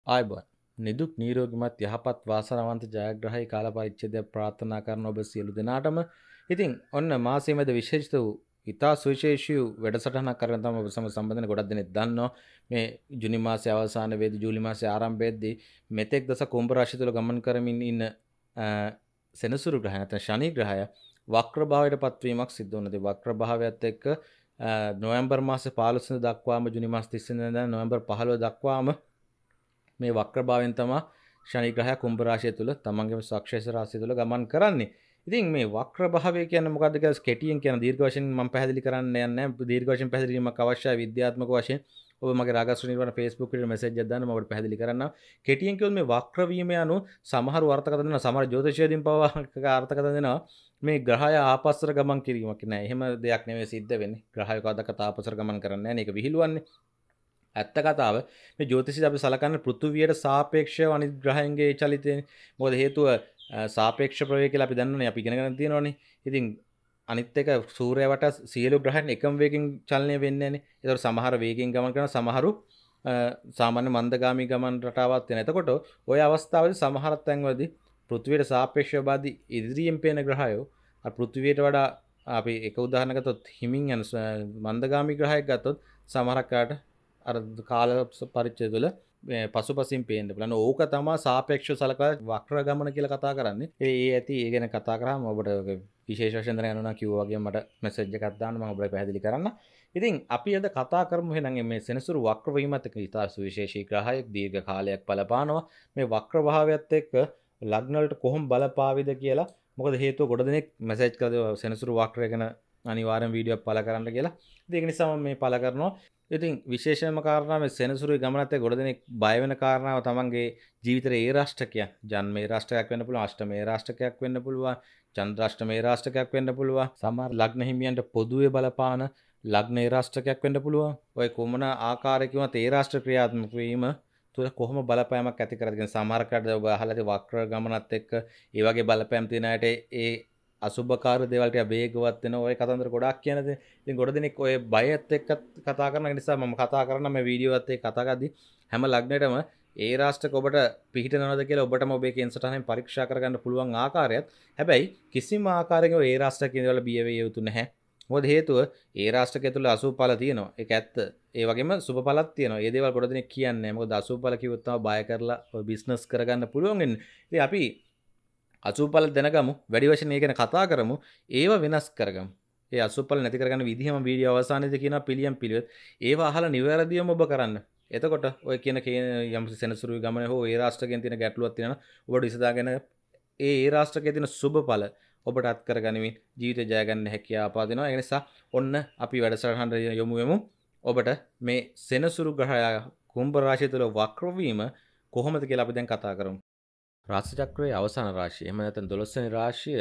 ආයුබෝවන් නිදුක් නිරෝගීමත් යහපත් වාසනාවන්ත ජයග්‍රහී කාල පරිච්ඡේදයක් ප්‍රාර්ථනා කරන ඔබ සියලු දෙනාටම ඉතින් ඔන්න මාසයේ මැද විශේෂිත වූ ඉතා සුවිශේෂී වැඩසටහනක් කරගෙන තමයි ඔබ සමග සම්බන්ධ වෙන ගොඩක් දෙනෙක් දන්නවා මේ ජූනි මාසයේ අවසාන වේදී ජූලි මාසයේ ආරම්භයේදී මෙතෙක් දස කුම්භ රාශිය තුල ගමන් කරමින් ඉන්න සෙනසුරු ග්‍රහය නැත්නම් ශනි ග්‍රහය වක්‍ර භාවයට පත්වීමක් සිද්ධ වුණා. වක්‍ර භාවයත් එක්ක නොවැම්බර් මාසේ 15 වෙනිදා දක්වාම ජූනි මාස 30 වෙනිදා නොවැම්බර් 15 දක්වාම මේ වක්‍රභාවයෙන් තමයි ශනි ග්‍රහය කුම්භ රාශිය තුල තමන්ගේම සක්ෂේස රාශිය තුල ගමන් කරන්නේ. ඉතින් මේ වක්‍රභාවය කියන්නේ මොකක්ද කියලා කෙටියෙන් කියන දීර්ඝ වශයෙන් මම පැහැදිලි කරන්න යන්නේ නැහැ. දීර්ඝ වශයෙන් පැහැදිලි කිරීමක් අවශ්‍යයි විද්‍යාත්මක වශයෙන්. ඔබ මගේ රාගස්ත්‍ර නිර්වාණ Facebook එකට මෙසේජ් එකක් දාන්න මම ඔබට පැහැදිලි කරන්නම්. කෙටියෙන් කිව්වොත් මේ වක්‍ර වීම යනු සමහරු අර්ථකථන දෙනවා. සමහර ජ්‍යොතිෂයේදීන් පවා අර්ථකථන දෙනවා. මේ ග්‍රහය ආපස්සට ගමන් කිරීමක් නෑ. එහෙම දෙයක් නෙවෙයි සිද්ධ වෙන්නේ. ග්‍රහය කවදාකවත් ආපස්සට ගමන් කරන්නේ නැහැ. මේක විහිළුවන්නේ. ඇත්ත කතාව මේ ජ්‍යොතිෂය අපි සලකන්නේ පෘථුවියට සාපේක්ෂව අනිත් ග්‍රහයන්ගේ චලිතය. මොකද හේතුව සාපේක්ෂ ප්‍රවේගය කියලා අපි දන්නවනේ අපි ඉගෙනගෙන තියෙනවනේ. ඉතින් අනිත් එක සූර්යය වට සියලු ග්‍රහයන් එකම වේගෙන් චලනය වෙන්නේ නැනේ. ඒතකොට සමහර වේගෙන් ගමන් කරන සමහරු සාමාන්‍ය මන්දගාමී ගමන් රටාවක් වෙන. එතකොට ওই අවස්ථාවේදී සමහර තැන්වලදී පෘථුවියට සාපේක්ෂව බාදී ඉදිරියෙන් පේන ග්‍රහයෝ අර පෘථුවියට වඩා අපි එක උදාහරණයක් ගත්තොත් හිමින් යන මන්දගාමී ග්‍රහයක් ගත්තොත් සමහරක් කාට අර කාල පරිච්ඡේද තුළ පසුපසින් පේන්න බලන්න. ඕක තමයි සාපේක්ෂව සලකලා වක්‍ර ගමන කියලා කතා කරන්නේ. ඒ ඇති ඒ ගැන කතා කරාම ඔබට විශේෂ වශයෙන් දැනගන්න ඕන කිව්වා වගේ මට මෙසේජ් එකක් දාන්න මම ඔබට පැහැදිලි කරන්න. ඉතින් අපි අද කතා කරමු එහෙනම් මේ සෙනසුරු වක්‍ර වීමත් එක්ක ඉතා සුවිශේෂී ග්‍රහයක් දීර්ඝ කාලයක් බලපානවා. මේ වක්‍ර භාවයත් එක්ක ලග්න වලට කොහොම බලපාවිද කියලා. මොකද හේතුව ගොඩ දෙනෙක් මෙසේජ් කරලා සෙනසුරු වක්‍රය ගැන අනිවාර්යෙන් වීඩියෝක් පළ කරන්න කියලා. ඉතින් ඒක නිසා මම මේ පළ කරනවා. ඉතින් විශේෂයෙන්ම කාරණා මේ සෙනසුරුයි ගමනත් එක්ක ගොඩ දෙනෙක් බය වෙන කාරණාව තමන්ගේ ජීවිතේ ඒ රාෂ්ටකයක් ජන්මේ රාෂ්ටකයක් වෙන්න පුළුවන්, අෂ්ටමේ රාෂ්ටකයක් වෙන්න පුළුවන්, චන්ද්‍රාෂ්ටමේ රාෂ්ටකයක් වෙන්න පුළුවන්. සමහර ලග්න හිමියන්ට පොදුවේ බලපාන ලග්නේ රාෂ්ටකයක් වෙන්න පුළුවන්. ඔය කොමන ආකාරයකින්වත් ඒ රාෂ්ට්‍ර ක්‍රියාත්මක වීම තුළ කොහොම බලපෑමක් ඇති කරද කියන සමහරකට ඔබ අහලා තියෙන වක්‍ර ගමනත් එක්ක ඒ වගේ බලපෑම් තියෙන අයට ඒ අසුභකාර දේවල් ටික වේගවත් වෙන ඔය කතන්දර ගොඩාක් කියනද. ඉතින් ගොඩ දෙනෙක් ඔය බයත් එක්ක කතා කරන නිසා මම කතා කරන මේ වීඩියෝ එකත් එක්ක කතා කරද්දි හැම ලග්නෙටම ඒ රාෂ්ට්‍රක ඔබට පිහිටනවද කියලා ඔබටම ඔබේ කේන්සරයෙන් පරීක්ෂා කරගන්න පුළුවන් ආකාරයත්. හැබැයි කිසිම ආකාරයකින් ඒ රාෂ්ට්‍රක ඉඳලා බිය වෙ යුතු නැහැ. මොකද හේතුව ඒ රාෂ්ට්‍රකය තුළ අසුභ ඵල තියෙනවා. ඒක ඇත්ත. ඒ වගේම සුභ ඵලත් තියෙනවා. මේ දේවල් ගොඩ දෙනෙක් කියන්නේ නැහැ. මොකද අසුභ ඵල කිව්වොත් තමයි බය කරලා ඔය බිස්නස් කරගන්න පුළුවන් වෙන්නේ. ඉතින් අපි අසුභ ඵල දැනගමු. වැඩි වශයෙන් ඒ ගැන කතා කරමු. ඒව වෙනස් කරගමු. ඒ අසුභ ඵල නැති කරගන්න විදිහම වීඩියෝ අවසානයේදී කියනවා පිළියම් පිළිවෙත්. ඒව අහලා නිවැරදිවම ඔබ කරන්න. එතකොට ඔය කියන යම් සෙනසුරුයි ගමනේ හෝ ඒ රාෂ්ට්‍රකයෙන් තියෙන ගැටලුවක් තියෙනවා. ඔබට විසඳාගෙන ඒ රාෂ්ට්‍රකයේ තියෙන සුභ ඵල ඔබට අත් කරගනිමින් ජීවිතය ජය ගන්න හැකියාව පාදිනවා. ඒ නිසා ඔන්න අපි වැඩසටහනට යමු වෙමු. ඔබට මේ සෙනසුරු ග්‍රහය කුම්භ රාශිය තුළ වක්‍ර වීම කොහොමද කියලා අපි දැන් කතා කරමු. රාශි චක්‍රයේ අවසාන රාශිය. එහෙම නැත්නම් 12 වෙනි රාශිය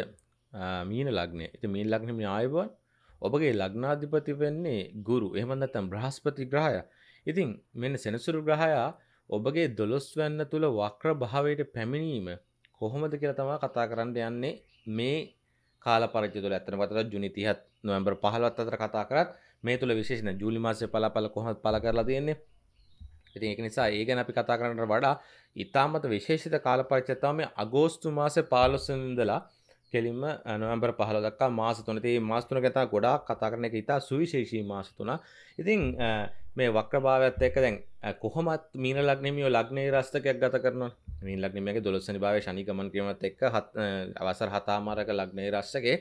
මීන ලග්නය. ඉතින් මීන ලග්නෙ මේ ආයුබෝවන්. ඔබගේ ලග්නාධිපති වෙන්නේ ගුරු. එහෙම නැත්නම් බ්‍රහස්පති ග්‍රහය. ඉතින් මෙන්න සෙනසුරු ග්‍රහය ඔබගේ 12 වෙනි තුල වක්‍ර භාවයට පැමිණීම කොහොමද කියලා තමයි කතා කරන්න යන්නේ මේ කාල පරිච්ඡේදය තුළ. ඇත්තටම කතා ජූනි 30ත් නොවැම්බර් 15ත් අතර කතා කරත් මේ තුල විශේෂයෙන් ජූලි මාසයේ පළපළ කොහොමද පළ කරලා තියෙන්නේ. ඉතින් ඒක නිසා ඒ ගැන අපි කතා කරන්නට වඩා ඉතාමත් විශේෂිත කාල පරිච්ඡේදය තමයි අගෝස්තු මාසේ 15 වෙනිදා ඉඳලා කෙලින්ම නොවැම්බර් 15 දක්වා මාස 3. ඉතින් මේ මාස 3 ගැන තමයි ගොඩාක් කතා කරන එක ඉතා සුවිශේෂී මාස 3. ඉතින් මේ වක්‍රභාවයත් එක්ක දැන් කොහොමත් මීන ලග්නෙමියෝ ලග්නේ රාශියක් ගත කරනවා. මීන ලග්නෙමියගේ 12 වෙනි භාවයේ ශනි ගමන් කිරීමත් එක්ක අවසර 7මාරක ලග්නේ රාශියේ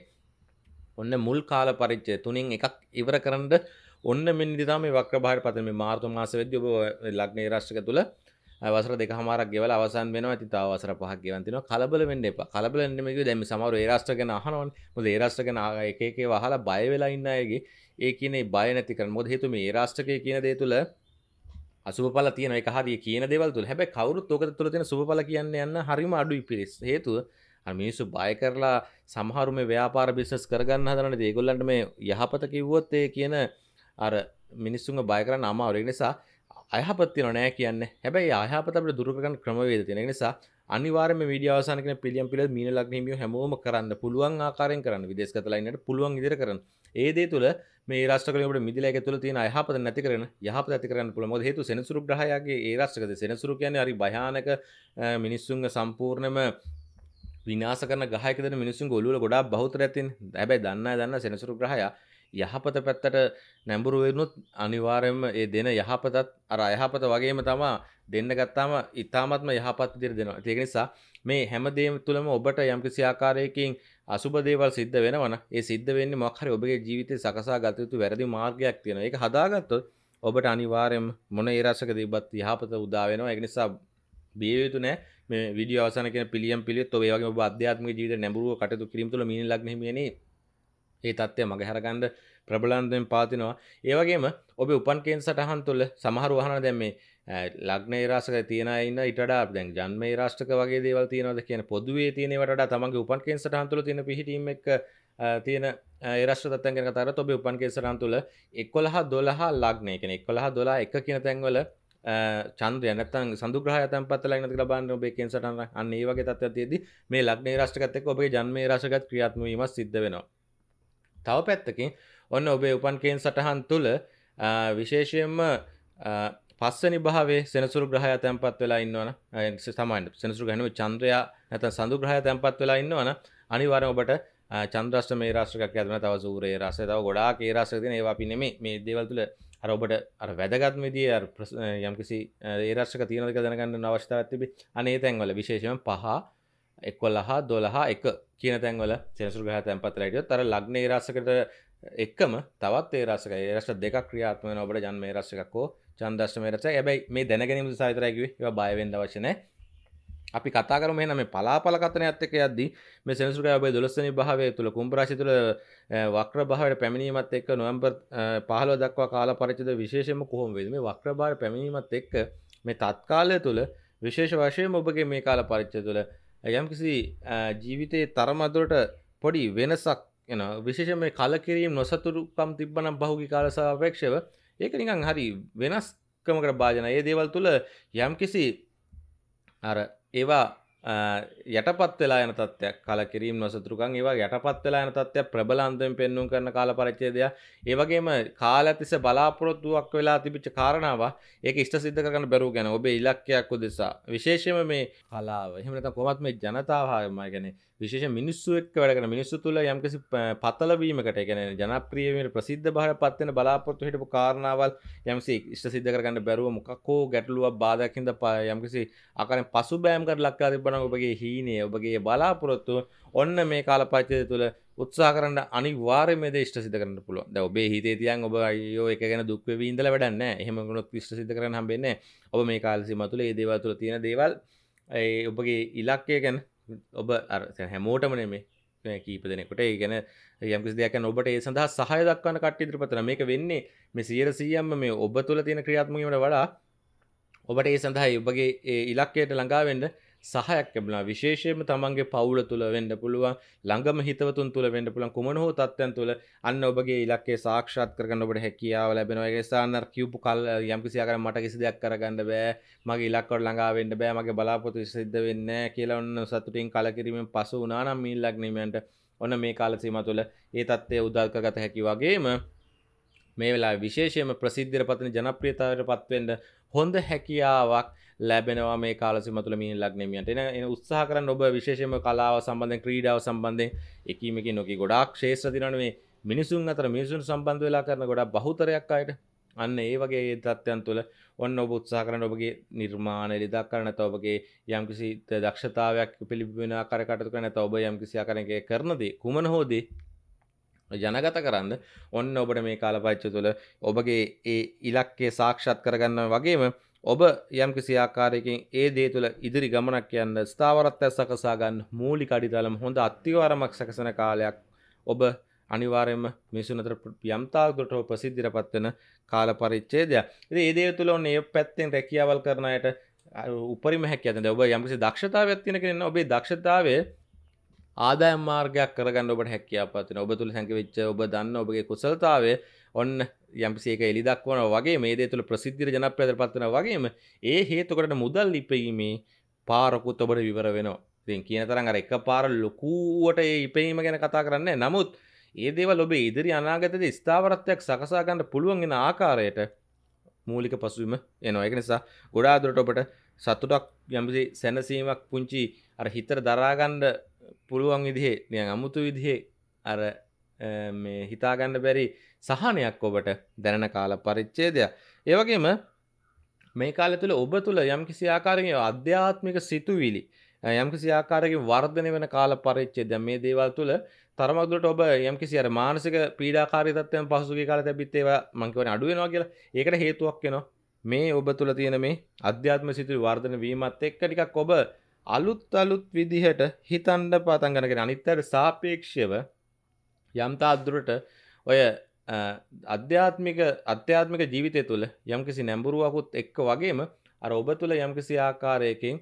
ඔන්න මුල් කාල පරිච්ඡේදය තුنين එකක් ඉවර කරන්න ඔන්න මෙන්න ඉතින් තමයි මේ වක්‍ර භාවයට පතන මේ මාර්තු මාසෙ වෙද්දී ඔබ ලග්නේ රාශියක තුල වසර දෙකමාරක් ගෙවලා අවසන් වෙනවා. ඉතින් තව වසර 5ක් ගෙවන් තිනවා. කලබල වෙන්න එපා. කලබල වෙන්න නෙමෙයි දැන් මේ සමහරව ඒ රාෂ්ට්‍ර ගැන අහනවනේ. මොකද ඒ රාෂ්ට්‍ර ගැන එක එක ඒවා අහලා බය වෙලා ඉන්න අයගේ ඒ කියන්නේ බය නැති කරන්න. මොකද හේතුව මේ ඒ රාෂ්ට්‍රකයේ කියන දේ තුල අසුභ ඵල තියෙනවා. ඒක හරිය කියන දේවල් තුල. හැබැයි කවුරුත් ඔක තුල තියෙන සුභ ඵල කියන්නේ යන්න හරිම අඩුයි පිරිස්. හේතුව අර මිනිස්සු බය කරලා සමහරු මේ ව්‍යාපාර බිස්නස් කරගන්න හදනනේ. ඒගොල්ලන්ට මේ යහපත කිව්වොත් ඒ කියන අර මිනිස්සුන්ව බය කරන්න අමාරු. ඒ නිසා අයහපත් තියෙනව නෑ කියන්නේ. හැබැයි අයහපත අපිට දුරු කරගන්න ක්‍රමවේද තියෙන. ඒ නිසා අනිවාර්යයෙන්ම වීඩියෝ අවසාන කියන පිළියම් පිළිවෙල මීන ලග්න හිමියෝ හැමෝම කරන්න පුළුවන් ආකාරයෙන් කරන්න. විදේශගත ලයින්නට පුළුවන් විදිහට කරන්න. ඒ දේ තුළ මේ රාෂ්ට්‍රකලින් ඔබට මිදිලා එක තුළ තියෙන අයහපත නැති කරගෙන යහපත ඇති කරගන්න පුළුවන්. මොකද හේතුව සෙනසුරු ග්‍රහයාගේ ඒ රාෂ්ට්‍රකද සෙනසුරු කියන්නේ හරි භයානක මිනිස්සුන්ගේ සම්පූර්ණයෙන්ම විනාශ කරන ග්‍රහයක දෙන මිනිස්සුන්ගේ ඔළුවල ගොඩාක් බහුතරයක් තියෙන. හැබැයි දන්න සෙනසුරු ග්‍රහයා යහපත පැත්තට නැඹුරු වෙනුත් අනිවාර්යයෙන්ම ඒ දෙන යහපතත් අර අයහපත වගේම තමයි දෙන්න ගත්තාම ඊ타මත්ම යහපත් විදිහට දෙනවා. ඒක නිසා මේ හැම දෙයක්ම තුළම ඔබට යම්කිසි ආකාරයකින් අසුබ දේවල් සිද්ධ වෙනවනම් ඒ සිද්ධ වෙන්නේ මොකක් හරි ඔබගේ ජීවිතේ සකසා ගත යුතු වැරදි මාර්ගයක් තියෙනවා. ඒක හදාගත්තොත් ඔබට අනිවාර්යයෙන්ම මොන ඒ රසක දෙබත් යහපත උදා වෙනවා. ඒක නිසා බිය යුතු නැහැ. මේ වීඩියෝ අවසාන කියන පිළියම් පිළිවෙත් ඔබ ඒ වගේම ඔබ අධ්‍යාත්මික ජීවිතේ නැඹුරුව කටයුතු කිරීම තුළ මීන ලග්න හිමියනේ ඒ தත්ත්වය මගහැරගන්න ප්‍රබලන්තයෙන් පාතිනවා. ඒ වගේම ඔබේ උපන් කේන්ද්‍ර සටහන් තුළ සමහරව අහනවා දැන් මේ ලග්නේ රාශික තියෙන අය ඉන්න ඊට වඩා දැන් ජන්මේ රාශික වගේ දේවල් තියෙනවද කියන පොදුවේ තියෙන ඒවට වඩා තමන්ගේ උපන් කේන්ද්‍ර සටහන් තුළ තියෙන පිහිටීම් එක්ක තියෙන ඒ රාශික තත්ත්වයන් ගැන කතා කරලා ඔබේ උපන් කේන්ද්‍ර සටහන් තුළ 11 12 ලග්නේ කියන්නේ 11 12 1 කියන තැන්වල චන්ද්‍රය නැත්නම් සඳුග්‍රහය තැන්පත් වෙලා ඉන්නද කියලා බලන්න ඔබේ කේන්ද්‍ර සටහන අන්න ඒ වගේ තත්ත්වයක් තියෙද්දි මේ ලග්නේ රාශිකත් එක්ක ඔබේ ජන්මේ රාශිකත් ක්‍රියාත්මක වීමක් සිද්ධ වෙනවා. තව පැත්තකින් ඔන්න ඔබේ උපන් කේන්ද්‍ර සටහන් තුළ විශේෂයෙන්ම පස්වෙනි භාවයේ සෙනසුරු ග්‍රහය තැන්පත් වෙලා ඉන්නවනම් සමාන සෙනසුරු ග්‍රහණය චන්ද්‍රයා නැත්නම් සඳු ග්‍රහය තැන්පත් වෙලා ඉන්නවනම් අනිවාර්යයෙන් ඔබට චන්ද්‍රාෂ්ටමේ රාශිකයක් යනවා. තව සූර්යයේ රාශිය තව ගොඩාක් ඒ රාශියක තියෙන ඒවා අපි නෙමෙයි මේ දේවල් තුළ අර ඔබට අර වැදගත් විදිහේ අර යම්කිසි ඒ රාශියක තියෙනවද කියලා දැනගන්න අවශ්‍යතාවයක් තිබි. අනේ තැන්වල විශේෂයෙන්ම 5 11 12 1 කියන තැන්වල සෙනසුරු ග්‍රහය තැන්පත් වෙලා හිටියොත් අර ලග්නේ රාශියකට එක්කම තවත් ඒ රාශිකයි ඒ රාශිය දෙකක් ක්‍රියාත්මක වෙනවා ඔබට ජන්මේ රාශිකක් හෝ චන්ද්‍රාෂ්ටමේ රාශිකයි. හැබැයි මේ දැනගැනීම නිසා විතරයි කිව්වේ. ඒවා බය වෙන්න අවශ්‍ය නැහැ. අපි කතා කරමු එහෙනම් මේ පලාපල කතනයත් එක්ක යද්දී මේ සෙනසුරු ග්‍රහය ඔබේ 12 වෙනි භාවය තුල කුම්භ රාශිය තුල වක්‍ර භාවයට පැමිණීමත් එක්ක නොවැම්බර් 15 දක්වා කාල පරිච්ඡේද විශේෂයෙන්ම කොහොම වේද මේ වක්‍ර භාවයට පැමිණීමත් එක්ක මේ තත්කාලය තුල විශේෂ වශයෙන්ම ඔබගේ මේ කාල පරිච්ඡේද තුල යම්කිසි ජීවිතයේ තරමදුරට පොඩි වෙනසක් එනවා. විශේෂයෙන් මේ කලකිරීම නොසතුටුකම් තිබ්බනම් බහුගී කාල සාපේක්ෂව ඒක නිකන් හරි වෙනස්කමකට භාජනයි. මේ දේවල් තුල යම්කිසි අර ඒවා යටපත් වෙලා යන තත්ත්වයක් කලකිරීම නොසතුටුකම් ඒවා යටපත් වෙලා යන තත්ත්වයක් ප්‍රබලන්තයෙන් පෙන්වුම් කරන කාල පරිච්ඡේදය. ඒ වගේම කාලතිස්ස බලාපොරොත්තුවක් වෙලා තිබිච්ච කාරණාවක් ඒක ඉෂ්ට සිද්ධ කරගන්න බැරුව ගැන ඔබේ ඉලක්කයක් උදෙසා විශේෂයෙන්ම මේ කලාව එහෙම නැත්නම් කොහොමත් මේ ජනතාව කියන්නේ විශේෂ මිනිස්සු එක්ක වැඩ කරන මිනිස්සු තුළ යම්කිසි පතල වීමකට ඒ කියන්නේ ජනප්‍රිය වීමට ප්‍රසිද්ධ භාවයට පත් වෙන බලාපොරොත්තු හිටපු කාරණාවල් යම්කිසි ඉෂ්ට සිද්ධ කරගන්න බැරුව මොකක් හෝ ගැටලුවක් බාධාවක් හින්දා යම්කිසි ආකාරයෙන් පසුබෑමකට ලක් කරලා තිබ්බනම් ඔබගේ හීනය ඔබගේ බලාපොරොත්තු ඔන්න මේ කාල පරිච්ඡේදය තුළ උත්සාහ කරන්න අනිවාර්යයෙන්ම මේ දේ ඉෂ්ට සිද්ධ කරන්න පුළුවන්. දැන් ඔබේ හිතේ තියන් ඔබ අයියෝ එක ගැන දුක් වෙවි ඉඳලා වැඩක් නැහැ. එහෙම වුණොත් ඉෂ්ට සිද්ධ කරන්න හම්බෙන්නේ නැහැ. ඔබ මේ කාල සීමාව තුළ මේ දේවල් තුළ තියෙන දේවල් ඒ ඔබගේ ඉලක්කය ගැන ඔබ අර හැමෝටම නෙමෙයි කීප දෙනෙකුට ඒ ගැන යම්කිසි දෙයක් ගැන ඔබට ඒ සඳහා සහාය දක්වන කට්ටිය ඉදිරිපත් කරනවා. මේක වෙන්නේ මේ 100%ම මේ ඔබ තුළ තියෙන ක්‍රියාත්මක වීමට වඩා ඔබට ඒ සඳහා ඔබගේ ඒ ඉලක්කයට ළඟා වෙන්න සහයක් ලැබෙනවා. විශේෂයෙන්ම තමන්ගේ පවුල තුළ වෙන්න පුළුවන්, ළඟම හිතවතුන් තුළ වෙන්න පුළුවන් කුමන හෝ තත්ත්වයන් තුළ අන්න ඔබගේ ඉලක්කය සාක්ෂාත් කරගන්න ඔබට හැකියාව ලැබෙනවා. ඒ නිසා අර කියපු කල් යම්කිසි ආකාරයක් මට කිසි දෙයක් කරගන්න බෑ, මගේ ඉලක්කවල ළඟා වෙන්න බෑ, මගේ බලාපොරොත්තු සිද්ධ වෙන්නේ නැහැ කියලා ඔන්න සතුටින් කලකිරීමෙන් පසු වුණා නම් මීන ලග්නෙමියන්ට ඔන්න මේ කාල සීමාව තුළ ඒ தත්ත්වය උදා කරගත හැකි වගේම මේ වෙලාවේ විශේෂයෙන්ම ප්‍රසිද්ධියට පත්වෙන ජනප්‍රියතාවයට පත් වෙන්න හොඳ හැකියාවක් ලැබෙනවා මේ කාල සීමාව තුළ මීන ලග්නෙමියන්ට. එන උත්සාහ කරන්න ඔබ විශේෂයෙන්ම කලාව සම්බන්ධයෙන් ක්‍රීඩාව සම්බන්ධයෙන් එකීමකින් නොකී ගොඩාක් ක්ෂේත්‍ර දිනවනේ මේ මිනිසුන් අතර මිනිසුන් සම්බන්ධ වෙලා කරන ගොඩාක් බහුතරයක් අයට. අන්න ඒ වගේ තත්ත්වයන් තුළ ඔන්න ඔබ උත්සාහ කරන්න ඔබගේ නිර්මාණ එළිදක් කරන්න නැත්නම් ඔබගේ යම්කිසි දක්ෂතාවයක් පිළිබිඹින ආකාරයකට කටයුතු කරන්න නැත්නම් ඔබ යම්කිසි ආකාරයක කරන දේ කුමන හෝ දේ ජනගත කරන්න ඔන්න ඔබට මේ කාල පරිච්ඡේදය තුළ ඔබගේ ඒ ඉලක්කය සාක්ෂාත් කරගන්න වගේම ඔබ යම්කිසි ආකාරයකින් ඒ දේ තුළ ඉදිරි ගමනක් යන්න ස්ථාවරත්වයක් සකසා ගන්න මූලික අඩිතලම හොඳ අත්විවරමක් සකසන කාලයක් ඔබ අනිවාර්යයෙන්ම මිනිසුන් අතර යම් තාක් දුරට ප්‍රසිද්ධියටපත් වෙන කාල පරිච්ඡේදයක්. ඉතින් මේ දේ තුළ ඔන්න මේ පැත්තෙන් රැකියාවල් කරන අයට උපරිම හැකියාවක් දැන් ඔබ යම්කිසි දක්ෂතාවයක් තියෙන කෙනෙක් නම් ඔබේ දක්ෂතාවය ආදායම් මාර්ගයක් කරගන්න ඔබට හැකියාවක් තියෙනවා. ඔබ තුල සංකේවිච්ච ඔබ දන්න ඔබගේ කුසලතාවය ඔන්න යම්කිසි එක එලි දක්වනවා වගේ මේ දේ තුළ ප්‍රසිද්ධියට ජනප්‍රියතාවට පත් වෙනවා වගේම ඒ හේතු කොටට මුදල් ඉපීමේ පාරකුත් ඔබට විවර වෙනවා. ඉතින් කියන තරම් අර එකපාර ලොකුවට ඒ ඉපීම ගැන කතා කරන්නේ නැහැ. නමුත් ඒ දේවල් ඔබේ ඉදිරි අනාගතයේදී ස්ථාවරත්වයක් සකසා ගන්න පුළුවන් වෙන ආකාරයට මූලික පසුබිම එනවා. ඒක නිසා ගොඩාක් දුරට ඔබට සතුටක් යම්කිසි සැනසීමක් පුංචි අර හිතට දරා ගන්න පුළුවන් විදිහේ නිකන් අමුතු විදිහේ අර මේ හිතා ගන්න බැරි සහනයක් ඔබට දැනෙන කාල පරිච්ඡේදයක්. ඒ වගේම මේ කාලය තුළ ඔබ තුළ යම්කිසි ආකාරයකින් ආධ්‍යාත්මික සිතුවිලි යම්කිසි ආකාරයකින් වර්ධනය වෙන කාල පරිච්ඡේදයක් මේ දේවල් තුළ තරමක් දුරට ඔබ යම්කිසි අර මානසික පීඩාකාරී තත්ත්වයන් පසුගිය කාලේ තිබිත් ඒවා මම කියවනේ අඩු වෙනවා කියලා. ඒකට හේතුවක් වෙනවා මේ ඔබ තුළ තියෙන මේ අධ්‍යාත්ම සිතුවිලි වර්ධනය වීමත් එක්ක ටිකක් ඔබ අලුත් විදිහට හිතන්න පටන් ගන්නගෙන අනිත් අයට සාපේක්ෂව යම් තාක් දුරට ඔය අධ්‍යාත්මික ජීවිතය තුළ යම්කිසි නැඹුරුවකුත් එක්ක වගේම අර ඔබ තුළ යම්කිසි ආකාරයකින්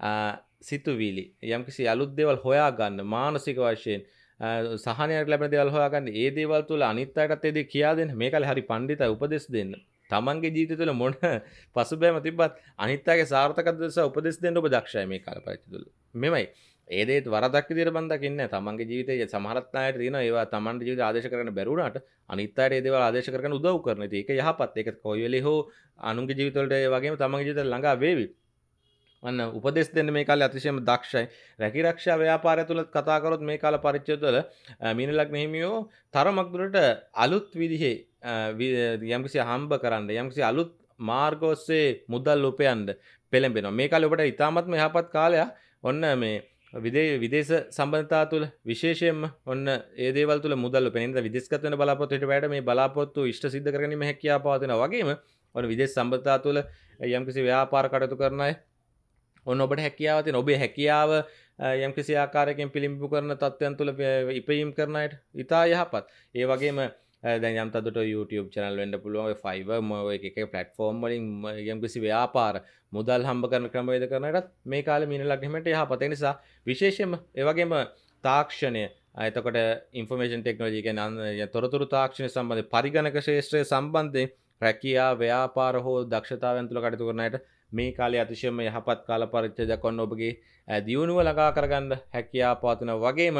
සිතුවිලි යම්කිසි අලුත් දේවල් හොයා ගන්න මානසික වශයෙන් සහනයක් ලැබෙන දේවල් හොයා ගන්න ඒ දේවල් තුළ අනිත් අයටත් ඒ දේ කියා දෙන්න මේකලේ හරි පඬිතයි උපදෙස් දෙන්න තමන්ගේ ජීවිතය තුළ මොන පසුබෑම තිබ්බත් අනිත් අයගේ සාර්ථකත්වය නිසා උපදෙස් දෙන්න ඔබ දක්ෂයි මේ කාල පරිච්ඡේදය තුළ මෙමය ඒ දේත් වරදක් විදියට මම දකින්නේ නැහැ. තමන්ගේ ජීවිතයේ සමහරත් අයට තියෙනවා ඒවා තමන්ගේ ජීවිතය ආදේශ කරගන්න බැරි වුණාට අනිත් අයට ඒ දේවල් ආදේශ කරගන්න උදව් කරන. ඉතින් ඒක යහපත්. ඒක කොයි වෙලේ හෝ අනුන්ගේ ජීවිතවලට ඒ වගේම තමන්ගේ ජීවිතයට ළඟා වේවි. අන්න උපදෙස් දෙන්න මේ කාලේ අතිශයම දක්ෂයි. රැකී ආරක්ෂා ව්‍යාපාරය තුල කතා කරොත් මේ කාල පරිච්ඡේදය තුළ මීන ලග්න හිමියෝ තරමක් දුරට අලුත් විදිහේ යම්කිසි හම්බ කරන්න යම්කිසි අලුත් මාර්ග ඔස්සේ මුදල් උපයන්න පෙළඹෙනවා. මේ කාලේ ඔබට ඉතාමත්ම යහපත් කාලයක්. ඔන්න මේ විදේශ සම්බන්ධතා තුළ විශේෂයෙන්ම ඔන්න ඒ දේවල් තුළ මුදල් උපයන විදේශගත වෙන බලාපොරොත්තු හිට වැඩ මේ බලාපොරොත්තු ඉෂ්ට සිද්ධ කරගැනීම හැකියාව පවතිනවා වගේම ඔන්න විදේශ සම්බන්ධතා තුළ යම්කිසි ව්‍යාපාර කටයුතු කරන අය ඔන්න ඔබට හැකියාව තියෙන ඔබේ හැකියාව යම්කිසි ආකාරයකින් පිළිඹු කරන තත්ත්වයන් තුළ ඉපයීම් කරන අයට ඉතා යහපත්. ඒ වගේම දැන් යම් තදට YouTube channel වෙන්න පුළුවන් ඔය Fiverr ඔය එක platform වලින් යම්කිසි ව්‍යාපාර මුදල් හම්බ කරන ක්‍රමවේද කරනටත් මේ කාලේ මීන ලග්න හිමියන්ට යහපත්. ඒ නිසා විශේෂයෙන්ම ඒ වගේම තාක්ෂණය එතකොට ඉන්ෆර්මේෂන් ටෙක්නොලොජි කියන්නේ තොරතුරු තාක්ෂණය සම්බන්ධ පරිගණක ශාස්ත්‍රය සම්බන්ධයෙන් රැකියා ව්‍යාපාර හෝ දක්ෂතාවයන් තුළ කටයුතු කරන අයට මේ කාලේ අතිශයම යහපත් කාල පරිච්ඡේදයක් වන්න ඔබගේ දියුණුව ළඟා කරගන්න හැකියාව පවතිනවා වගේම